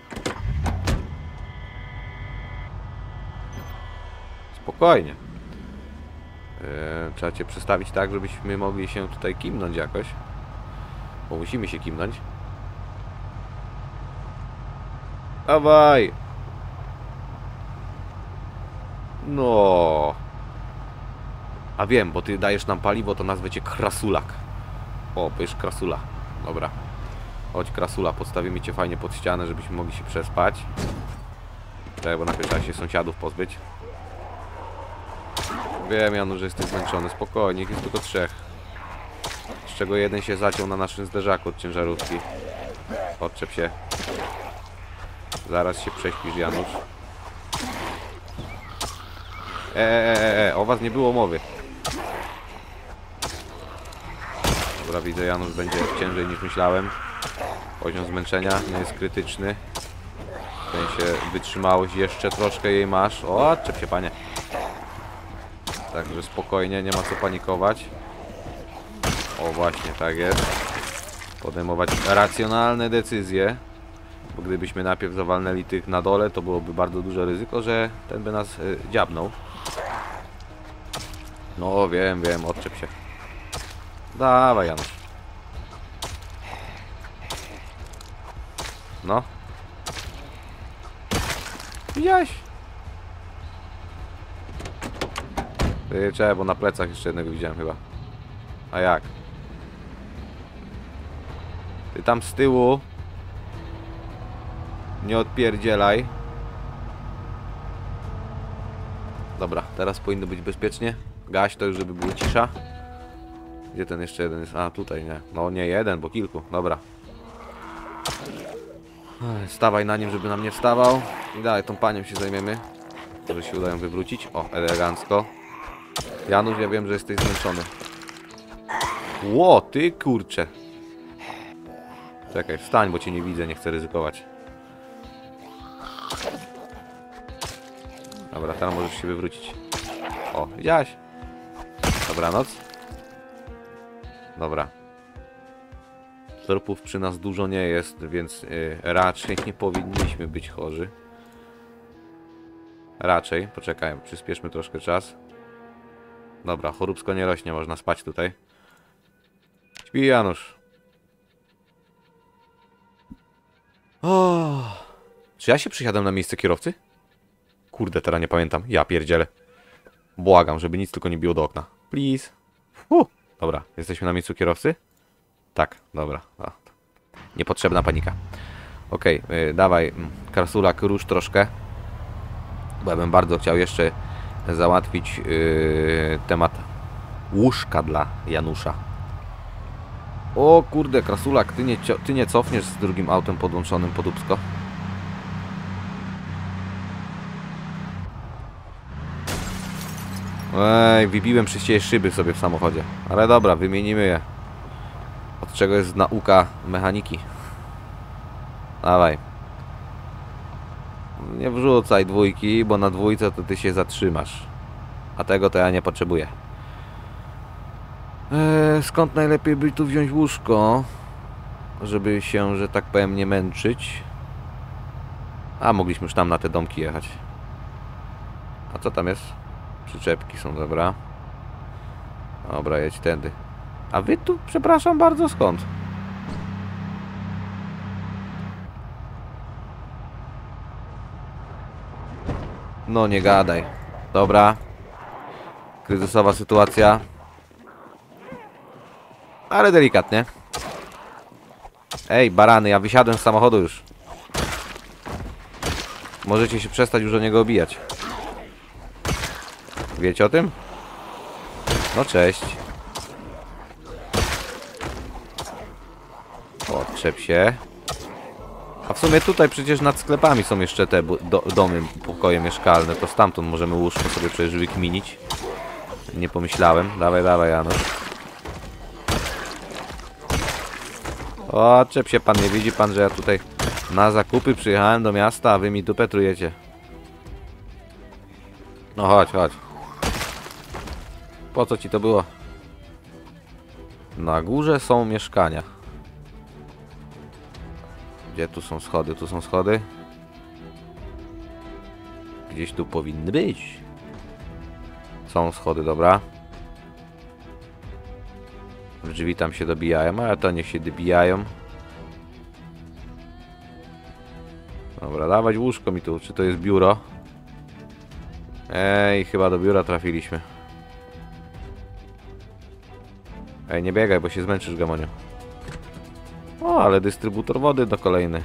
Speaker 3: Spokojnie. Eee, trzeba cię przestawić tak, żebyśmy mogli się tutaj kimnąć jakoś. Bo musimy się kimnąć. Dawaj! No. A wiem, bo ty dajesz nam paliwo, to nazwę cię Krasulak. O, powiesz Krasula. Dobra. Chodź Krasula, podstawimy cię fajnie pod ścianę, żebyśmy mogli się przespać. Tak, bo najpierw trzeba się sąsiadów pozbyć. Wiem, Janu, że jesteś zmęczony. Spokojnie, ich jest tylko trzech. Z czego jeden się zaciął na naszym zderzaku od ciężarówki. Odczep się. Zaraz się prześpisz, Janusz. Eee, e, e, o was nie było mowy. Dobra, widzę, Janusz będzie ciężej niż myślałem. Poziom zmęczenia nie jest krytyczny. W sensie wytrzymałość jeszcze troszkę jej masz. O, odczep się, panie. Także spokojnie, nie ma co panikować. O, właśnie, tak jest. Podejmować racjonalne decyzje. Bo gdybyśmy najpierw zawalnęli tych na dole, to byłoby bardzo duże ryzyko, że ten by nas y, dziabnął. No, wiem, wiem, odczep się. Dawaj, Janusz. No. Widziałeś? Ty, czekaj, bo na plecach jeszcze jednego widziałem chyba. A jak? Ty tam z tyłu. Nie odpierdzielaj. Dobra, teraz powinno być bezpiecznie. Gaś to już, żeby było cisza. Gdzie ten jeszcze jeden jest? A, tutaj, nie. No nie jeden, bo kilku. Dobra. Ech, stawaj na nim, żeby nam nie wstawał. I dalej tą panią się zajmiemy. Może się uda ją wywrócić. O, elegancko. Janusz, ja wiem, że jesteś zmęczony. Ło, ty kurcze. Czekaj, wstań, bo cię nie widzę, nie chcę ryzykować. Dobra, teraz możesz się wywrócić. O, widziałaś? Dobranoc. Dobra. Trupów przy nas dużo nie jest, więc yy, raczej nie powinniśmy być chorzy. Raczej, poczekaj, przyspieszmy troszkę czas. Dobra, choróbsko nie rośnie, można spać tutaj. Śpi, Janusz. O, czy ja się przysiadam na miejsce kierowcy? Kurde, teraz nie pamiętam. Ja pierdzielę. Błagam, żeby nic tylko nie biło do okna. Please. Uh, dobra, jesteśmy na miejscu kierowcy? Tak, dobra. A, niepotrzebna panika. Okej, okay, yy, dawaj, Karsulak, rusz troszkę. Bo ja bym bardzo chciał jeszcze załatwić yy, temat łóżka dla Janusza. O kurde, Krasulak, ty nie, ty nie cofniesz z drugim autem podłączonym pod Upsko? Ej, wybiłem przez ciebie szyby sobie w samochodzie. Ale dobra, wymienimy je. Od czego jest nauka mechaniki. Dawaj. Nie wrzucaj dwójki, bo na dwójce to ty się zatrzymasz. A tego to ja nie potrzebuję. Eee, skąd najlepiej by tu wziąć łóżko? Żeby się, że tak powiem, nie męczyć. A, mogliśmy już tam na te domki jechać. A co tam jest? Przyczepki są, dobra. Dobra, jedź tędy. A wy tu, przepraszam bardzo, skąd? No nie gadaj. Dobra. Kryzysowa sytuacja. Ale delikatnie. Ej, barany, ja wysiadłem z samochodu już. Możecie się przestać już o niego obijać. Wiecie o tym? No cześć. Odczep się. A w sumie tutaj przecież nad sklepami są jeszcze te do, domy, pokoje mieszkalne. To stamtąd możemy łóżko sobie przecież wykminić. Nie pomyślałem. Dawaj, dawaj, Janusz. Odczep się pan, nie widzi pan, że ja tutaj na zakupy przyjechałem do miasta, a wy mi dupę trujecie. No chodź, chodź. Po co ci to było? Na górze są mieszkania. Gdzie tu są schody? Tu są schody. Gdzieś tu powinny być. Są schody, dobra. Drzwi tam się dobijają, ale to niech się dobijają. Dobra, dawać łóżko mi tu. Czy to jest biuro? Ej, chyba do biura trafiliśmy. Ej, nie biegaj, bo się zmęczysz, Gamoniu. O, ale dystrybutor wody do kolejny.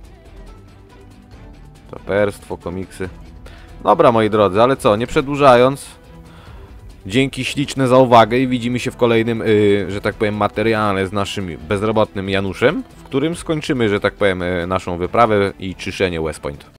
Speaker 3: Toperstwo, komiksy. Dobra, moi drodzy, ale co, nie przedłużając. Dzięki śliczne za uwagę i widzimy się w kolejnym, yy, że tak powiem, materiale z naszym bezrobotnym Januszem, w którym skończymy, że tak powiem, yy, naszą wyprawę i czyszczenie West Point.